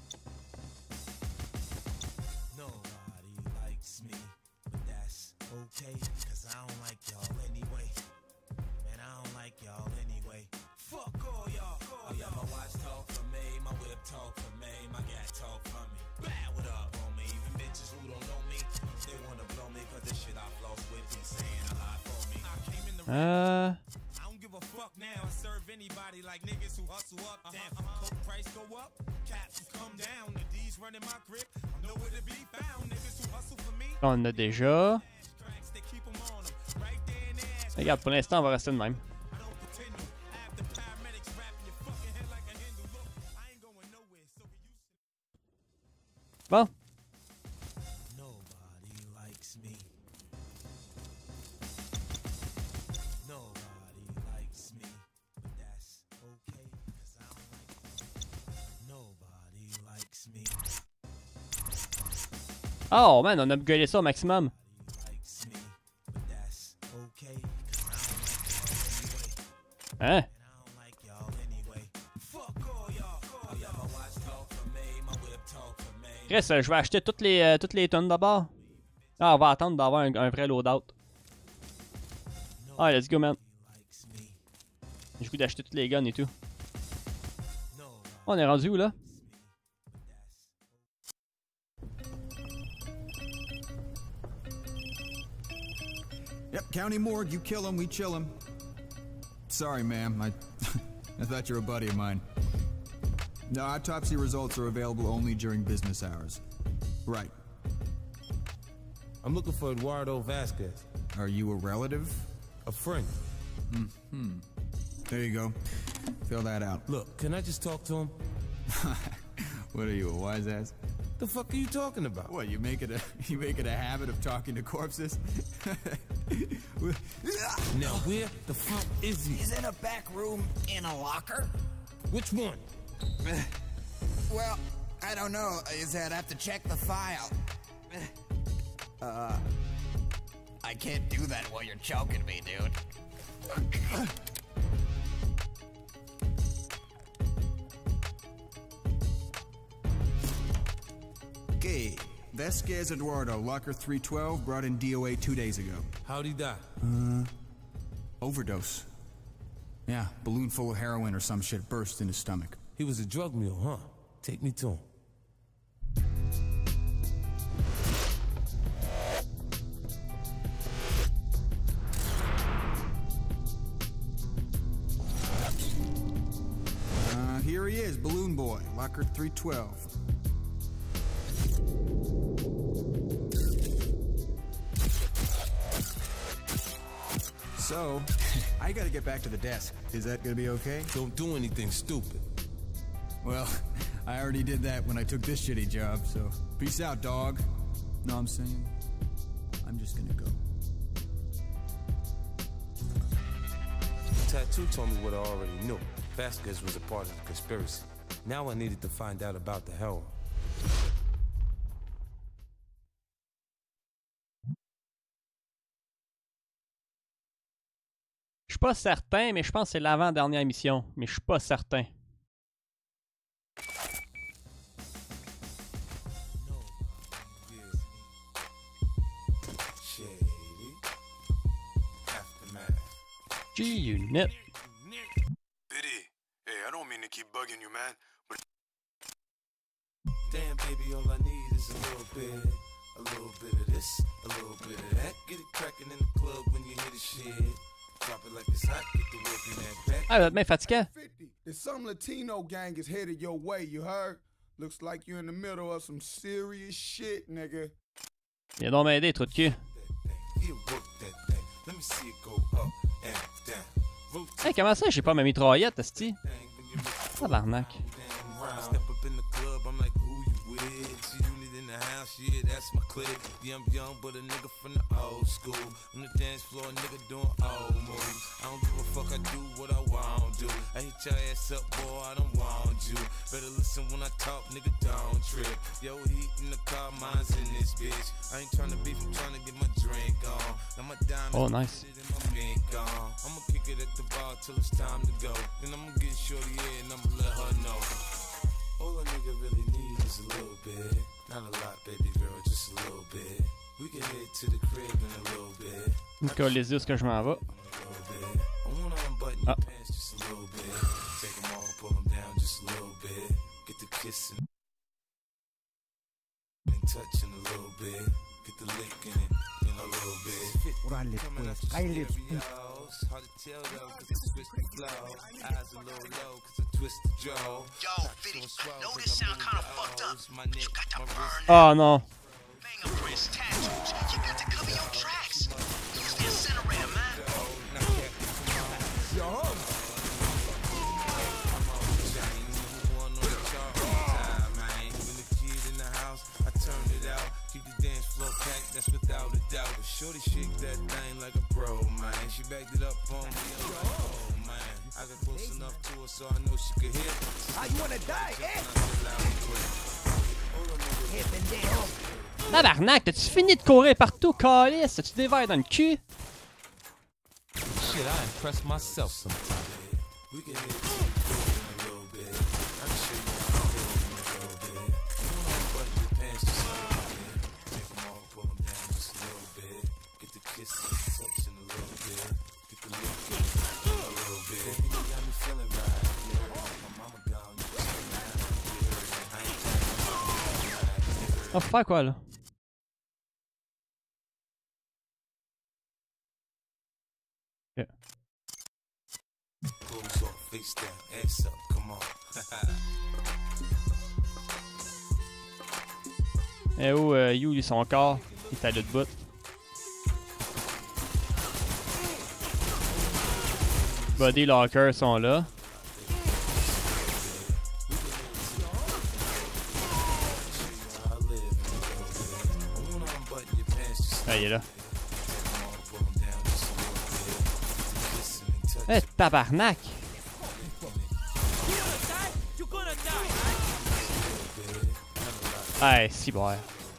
Okay, cause I don't like y'all anyway. And I don't like y'all anyway. Fuck all y'all. Oh yeah, my watch talk for me, my whip talk for me, my gat talk for me. Bad what up on me, even bitches who don't know me, they wanna blow me cause this shit I floss with me saying a lot for me. I came in the I don't give a fuck now. I serve anybody like niggas who hustle up. Damn, coke price go up, caps who come down. The D's running my grip, I'm nowhere to be found. Niggas who hustle for me. On en a déjà. Regarde, pour l'instant, on va rester de même. Bon. Oh man, on a upgradé ça au maximum. Hein? Chris, je vais acheter toutes les tonnes d'abord. Ah, on va attendre d'avoir un vrai loadout. Ah, let's go, man. J'ai le goût d'acheter tous les guns et tout. On est rendu où, là? Yep, county morgue, you kill him, we chill him. Sorry, ma'am, I thought you were a buddy of mine. No, autopsy results are available only during business hours. Right. I'm looking for Eduardo Vasquez. Are you a relative? A friend. Mm-hmm. There you go. Fill that out. Look, can I just talk to him? What are you, a wise ass? The fuck are you talking about? What, you make it a habit of talking to corpses? Now where the fuck is he? He's in a back room in a locker. Which one? Well, I don't know. I'd have to check the file. I can't do that while you're choking me, dude. Okay, Vasquez Eduardo, locker 312, brought in DOA 2 days ago. How'd he die? Overdose. Yeah, balloon full of heroin or some shit burst in his stomach. He was a drug mule, huh? Take me to him. Here he is, Balloon Boy, locker 312. So, I gotta get back to the desk. Is that gonna be okay? Don't do anything stupid. Well, I already did that when I took this shitty job, so peace out, dog. Know what I'm saying? I'm just gonna go. Tattoo told me what I already knew. Vasquez was a part of the conspiracy. Now I needed to find out about the heroin. Je suis pas certain, mais je pense que c'est l'avant-dernière mission. Mais je suis pas certain. G-Unit. Biddy, hey, I don't mean to keep bugging you, man, but... Damn, baby, all I need is a little bit of this, a little bit of that. Get it cracking in the club when you hear the shit. Drop it like it's hot, get the work in that back. Ah, votre main fatiguée? There's some Latino gang is headed your way, you heard? Looks like you're in the middle of some serious shit, nigga. Viens donc m'aider, trou de cul. Hey, comment ça, j'ai pas ma mitraillette, esti? Tabarnak. Yeah, that's my clique. Yeah, I'm young, but a nigga from the old school. On the dance floor, a nigga doing old moves. I don't give a fuck, I do what I want to. I hit your ass up, boy, I don't want you. Better listen when I talk, nigga, don't trip. Yo, heat in the car, mine's in this bitch. I ain't tryna beef, I'm tryna get my drink on. Now my diamonds, oh, nice. And my mink on. I'ma kick it at the bar till it's time to go. Then I'ma get shorty in and I'ma let her know. All a nigga really needs is a little bit. Not a lot, baby girl, just a little bit. We can head to the crib in a little bit. Nicolas, où est-ce que je m'en vais? I wanna unbutton your pants just a little bit. Take them off, pull them down just a little bit. Get the kissing and touching a little bit. Get the licking it in a little bit. Órale, pues, cállate. Hard to tell though, cause it's twist the flow. Eyes a little low, cause I twist the jaw. Yo, Fiddy, I know this sound kinda fucked up, but you got to burn Oh, no. fingerprints, tattoos. You got to cover your tracks. Use the incinerator, man. Yo, that's without a doubt. But shorty shake that thing like a pro, man. She backed it up on me. I'm like, oh, man. I got close enough to her so I know she could hear. How you wanna die, eh? Tabarnak, t'as-tu fini de courir partout, calice? T'as-tu des verres dans le cul? Shit, I impress myself sometimes. We can hit a little bit. I can show you how to hit a little bit. You wanna button your pants just a little bit. Take them off, pull them down just a little bit. Get the kissing, touching a little bit. Get faut faire quoi là? Yeah. Clothes off, face down, ass up, come on. Et où, You, lui, son corps? Il est à l'autre bout. Body lockers sont là. Ah, il est là. Eh, tabarnak! Ah, si bon.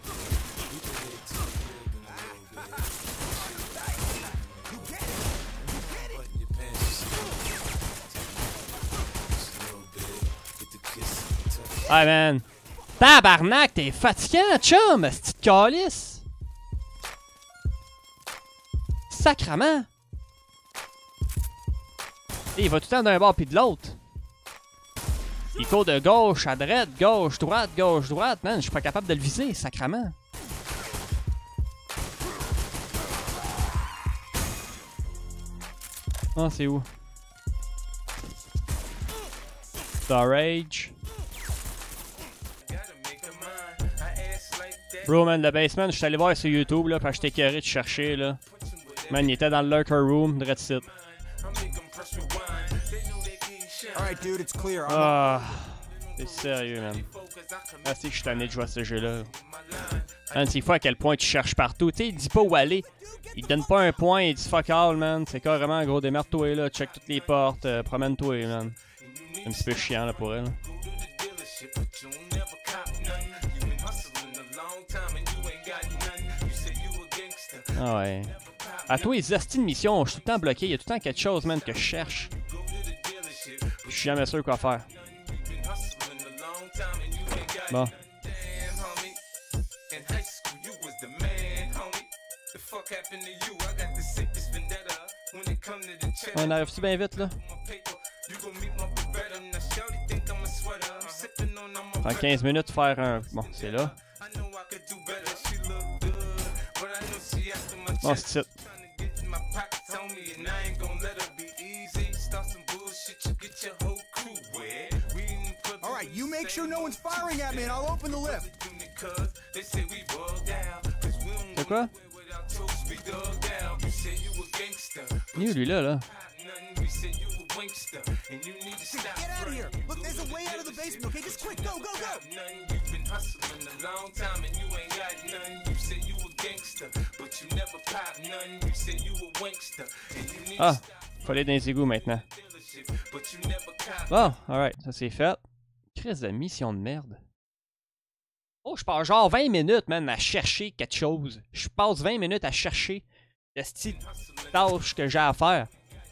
Ah, man! Tabarnak, t'es fatigant, chum! C'ti de calice! Sacrement! Et il va tout le temps d'un bord puis de l'autre. Il court de gauche à droite, gauche, droite, man. Je suis pas capable de le viser, sacrement. Ah, c'est où? Storage. Bro, man, le basement, je suis allé voir sur YouTube, là, parce que j'étais carré de chercher, là. Man, il était dans le lurker room, direct site. Ah, c'est sérieux, man. Ah, c'est que je suis tanné de jouer à ce jeu-là. Man, c'est fou à quel point tu cherches partout. Tu sais, il dit pas où aller. Il te donne pas un point, il dit fuck all, man. C'est carrément, gros, démerde-toi, là. Check toutes les portes, promène-toi, man. C'est un petit peu chiant, là, pour elle. Ah ouais. À toi, les astis de mission, je suis tout le temps bloqué. Il y a tout le temps quelque chose, man, que je cherche. Je suis jamais sûr quoi faire. Bon. On arrive-tu bien vite, là? En 15 minutes, faire un... Bon, c'est là. Bon, c'est ça. Alright, you make sure no one's firing at me and I'll open the lift. C'est quoi? Il est où, lui, là? Get out of here! Look, there's a way out of the basement, okay? Just quick, go, go, go! Ah, faut aller dans les égouts maintenant. Bon, alright, ça c'est fait. Crise de mission de merde. Oh, je passe genre 20 minutes, man, à chercher quelque chose. Je passe 20 minutes à chercher le style tâche que j'ai à faire.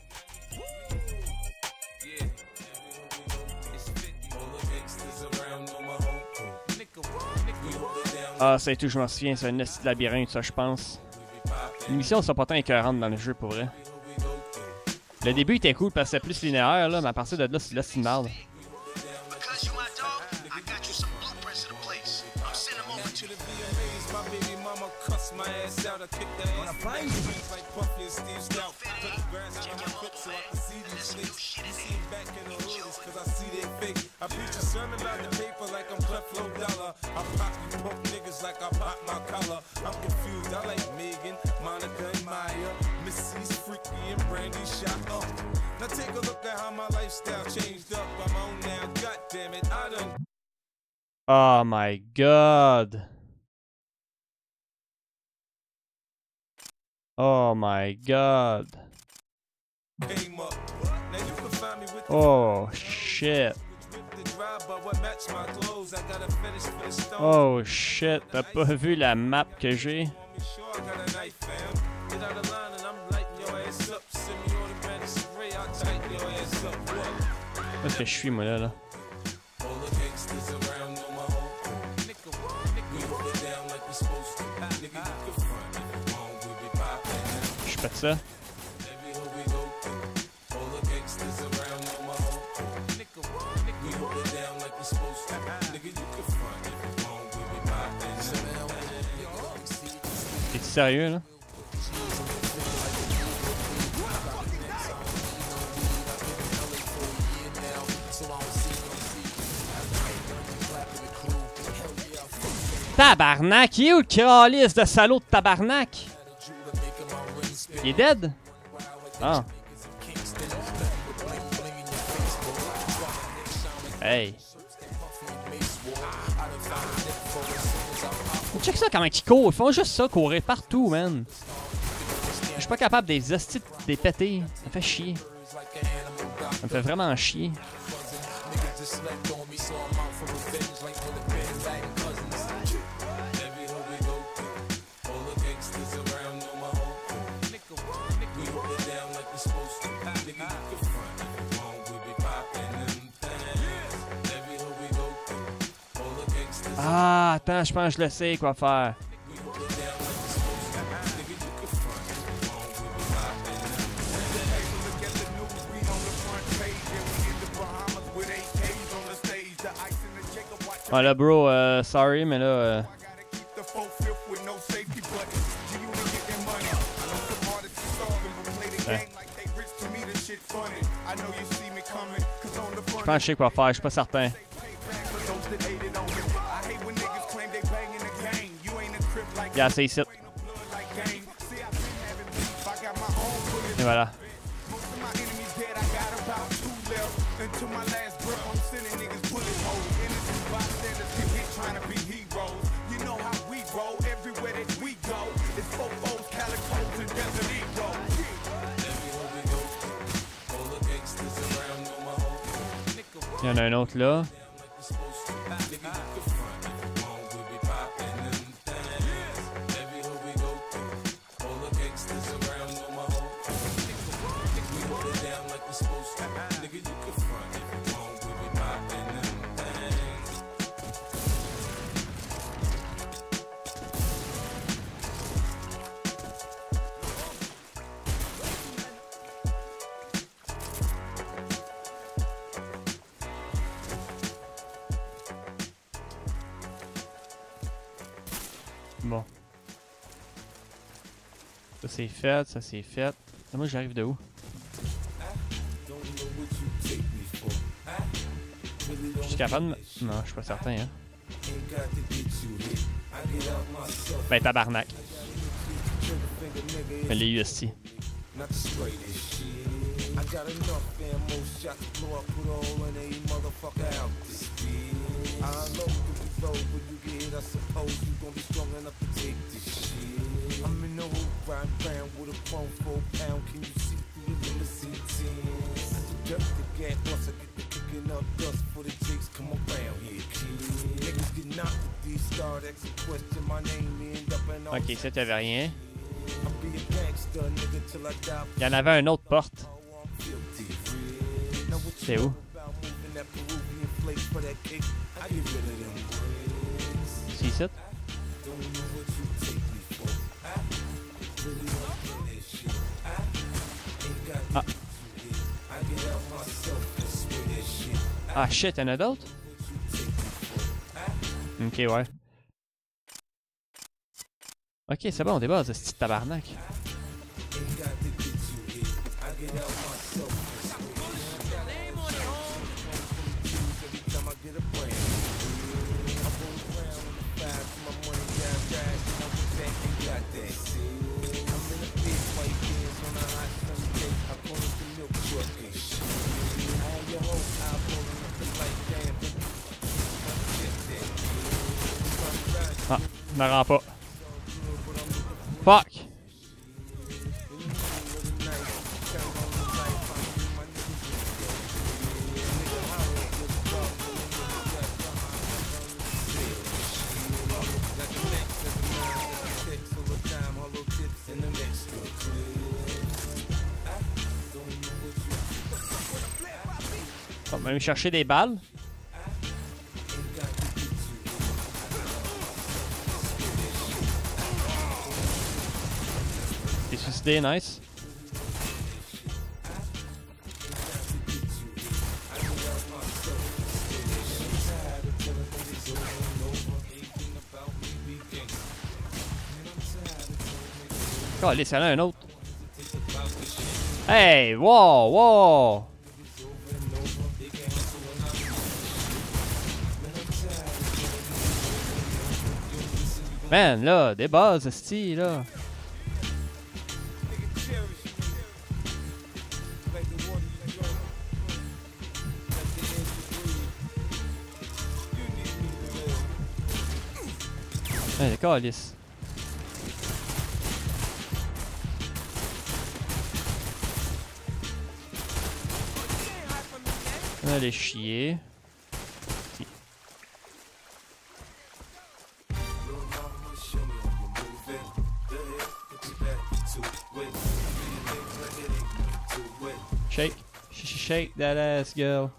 Ah, c'est tout, je m'en souviens, c'est un esti de labyrinthe, ça, je pense. Les missions sont pas tant écœurantes dans le jeu, pour vrai. Le début était cool parce que c'était plus linéaire, là, mais à partir de là, c'est une merde. I preach a sermon about the paper like I'm Creflo Dollar. I pop you punk niggas like I pop my collar. I'm confused, I like Megan, Monica, and Maya. Missy's freaky and Brandy shot up. Now take a look at how my lifestyle changed up. I'm on now, goddammit, I done. Oh my god. Oh my god. Oh shit. Oh shit, t'as pas vu la map que j'ai? Où est-ce que je suis moi là? Je fais ça. sérieux, là? Tabarnak! Il est où le calice de salaud de tabarnak? Il est dead? Ah. Hey. Check ça comment ils courent. Ils font juste ça, courir partout, man. Je suis pas capable des hosties des péter. Ça me fait chier. Ça me fait vraiment chier. Ah, attends, je pense que je le sais quoi faire. Ah là, bro, sorry, mais là... Je pense que je sais quoi faire, je suis pas certain. Yeah, c'est ici. Et voilà. Il y en a un autre là. Bon. Ça c'est fait, ça c'est fait. Là, moi j'arrive de où? Je suis capable de... Non, je suis pas certain, hein. Ben tabarnak. Mais les UST. I'm in the hoop, riding round with a chrome 4-pound. Can you see through the limousine? Just the gas, once I get the kicking up dust for the jigs, come around here, kid. Niggas get knocked with these start exit question. My name end up in all. Ok, ça t'avais rien. Il y en avait une autre porte. C'est où? C'est ici? Ah. Ah shit, y'en a d'autres? Ok, ouais. Ok, c'est bon, on débat ce petit tabarnak. Ah, je me rends pas. Fuck! On va aller chercher des balles. T'es suicidé, nice. Oh, allez, c'est là un autre. Hey, wow, wow. Man, là, des bases, esti, là. Ouais, d'accord, Alice. Allez chier. Si. Shake. Shake that ass, girl.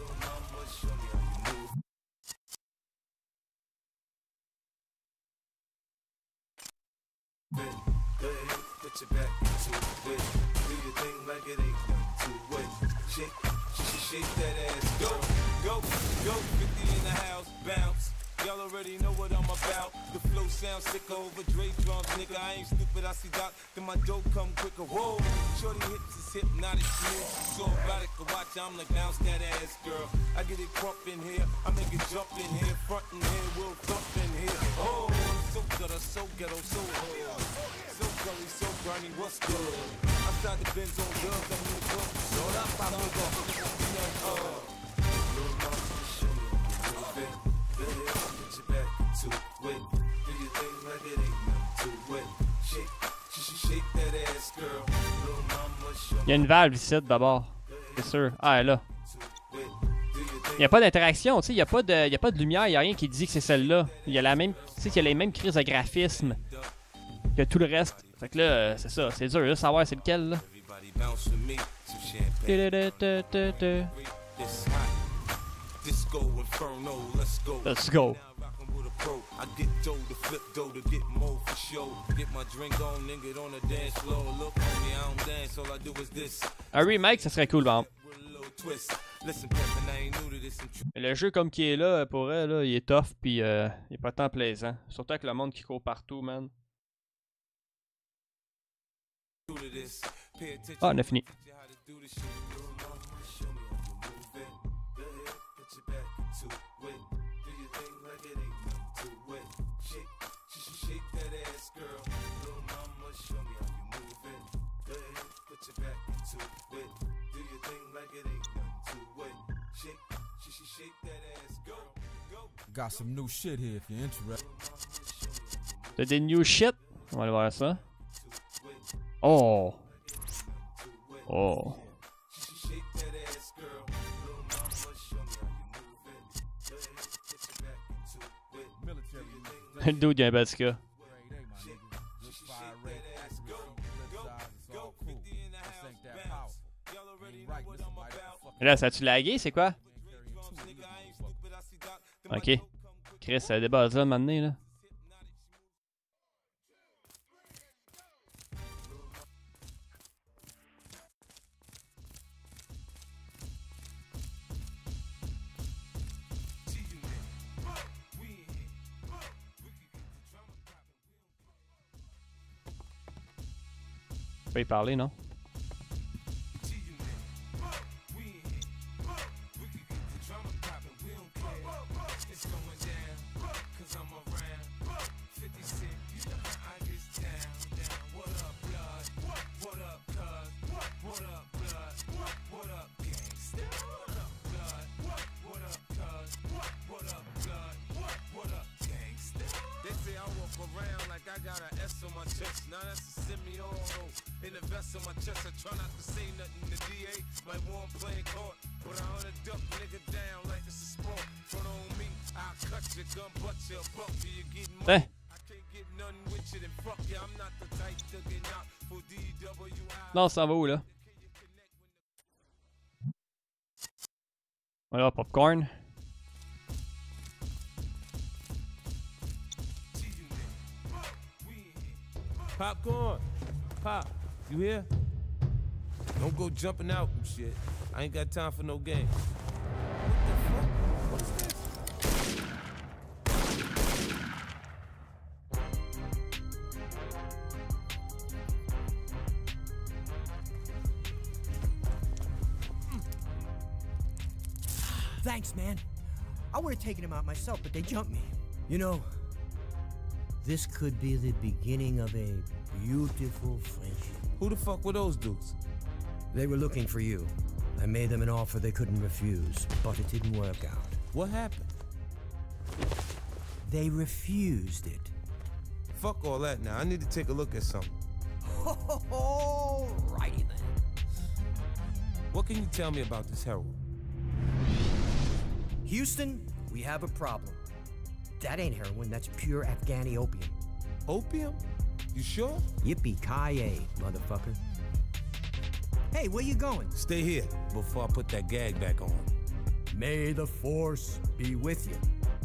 Shake that ass, go, go, go, 50 in the house, bounce. Y'all already know what I'm about. The flow sounds sicker over Dre drums, nigga. I ain't stupid, I see Doc, then my dope come quicker. Whoa, shorty hips is hypnotic, smooth, she's so erotic to watch. I'm like, bounce that ass, girl. I get it crump in here, I make it jump in here, front in here, we'll thump in here. Oh, I'm so gutter, so ghetto, so hood. So gully, so grimy, what's good? Outside the Benz on dubs, I'm in the club. Short up, I move up, Il y a une valve ici d'abord, c'est sûr. Ah, là. Il n'y a pas d'interaction, tu sais, il n'y a pas de lumière, il n'y a rien qui dit que c'est celle-là. Il y a la même, tu sais, il y a les mêmes crises de graphisme que tout le reste. Fait que là, c'est ça, c'est dur de savoir c'est lequel, là. Let's go. I get dough to flip dough to get more for show. Get my drink on, nigga on the dance floor. Look on me, I don't dance, all I do is this. Un remake, ça serait cool, bon. Le jeu comme qui est là, pour elle, là, il est tough pis il est pas tant plaisant. Surtout avec le monde qui court partout, man. Ah, on a fini. Got some new shit here if you're interested. T'as des new shit? On va aller voir ça. Oh! Oh! Le dude, il y a un bazooka. Là, ça a-tu lagué? C'est quoi? Ok. Chris, ça a des bases là, maintenant, là. Je peux y parler, non? Hein? Non, ça va où là? Voilà, popcorn. Popcorn, Pop, you here? Don't go jumping out and shit. I ain't got time for no game. What the fuck? What's this? Thanks, man. I would have taken him out myself, but they jumped me. You know, this could be the beginning of a beautiful friendship. Who the fuck were those dudes? They were looking for you. I made them an offer they couldn't refuse, but it didn't work out. What happened? They refused it. Fuck all that now. I need to take a look at something. Alrighty then. What can you tell me about this heroin? Houston, we have a problem. That ain't heroin, that's pure Afghani opium. Opium? You sure? Yippee-ki-yay, motherfucker. Hey, where you going? Stay here before I put that gag back on. May the Force be with you.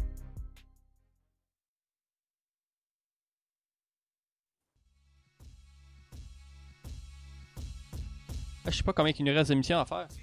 Je sais pas combien il nous reste d'émissions à faire.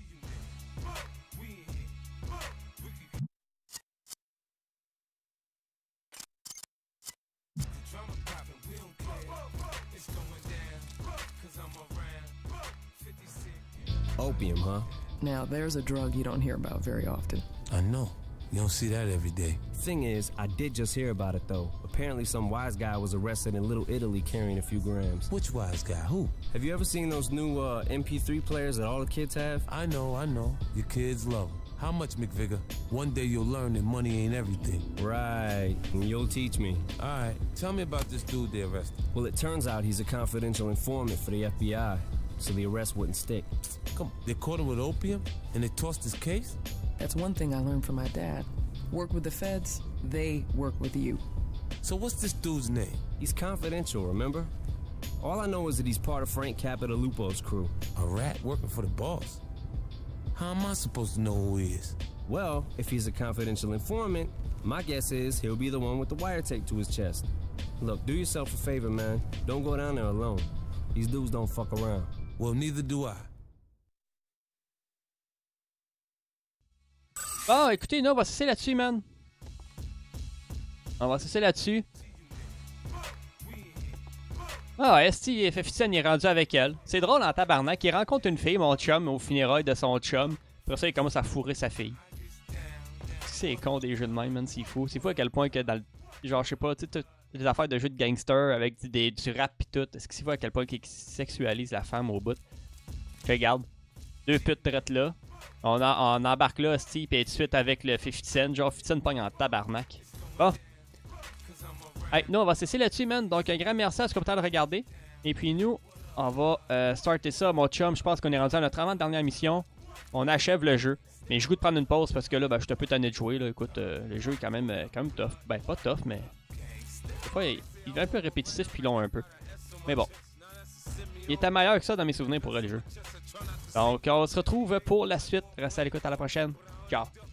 Opium, huh? Now, there's a drug you don't hear about very often. I know. You don't see that every day. Thing is, I did just hear about it, though. Apparently some wise guy was arrested in Little Italy carrying a few grams. Which wise guy? Who? Have you ever seen those new MP3 players that all the kids have? I know. Your kids love them. How much, McVicker? One day you'll learn that money ain't everything. Right, and you'll teach me. All right, tell me about this dude they arrested. Well, it turns out he's a confidential informant for the FBI, so the arrest wouldn't stick. Come on, they caught him with opium and they tossed his case? That's one thing I learned from my dad. Work with the feds, they work with you. So what's this dude's name? He's confidential, remember? All I know is that he's part of Frank Capitalupo's crew. A rat working for the boss? How am I supposed to know who he is? Well, if he's a confidential informant, my guess is he'll be the one with the wire taped to his chest. Look, do yourself a favor, man. Don't go down there alone. These dudes don't fuck around. Well, neither do I. Bon, écoutez, nous, on va cesser là-dessus, man. On va cesser là-dessus. Ah, Esti, Fifty est rendu avec elle. C'est drôle en tabarnak. Il rencontre une fille, mon chum, au funérailles de son chum. Après ça, il commence à fourrer sa fille. C'est con des jeux de même, man. C'est fou. C'est fou à quel point que dans le. Genre, je sais pas, tu sais, les affaires de jeux de gangster avec du rap pis tout. Est-ce que c'est fou à quel point qu'ils sexualisent la femme au bout? Regarde. Deux putes traite là. On embarque là, Esti, pis tout de suite avec le 50 Cent. Genre, 50 Cent pogne en tabarnak. Bon. Hey, nous, on va cesser là-dessus, man. Donc, un grand merci à ce qu'on peut de regarder. Et puis, nous, on va starter ça. Mon chum, je pense qu'on est rendu à notre avant-dernière mission. On achève le jeu. Mais j'ai goût de prendre une pause parce que là, ben, je suis un peu tanné de jouer. Là. Écoute, le jeu est quand même tough. Ben, pas tough, mais. Des fois, il est un peu répétitif puis long un peu. Mais bon. Il était meilleur que ça dans mes souvenirs pour le jeu. Donc, on se retrouve pour la suite. Restez à l'écoute à la prochaine. Ciao.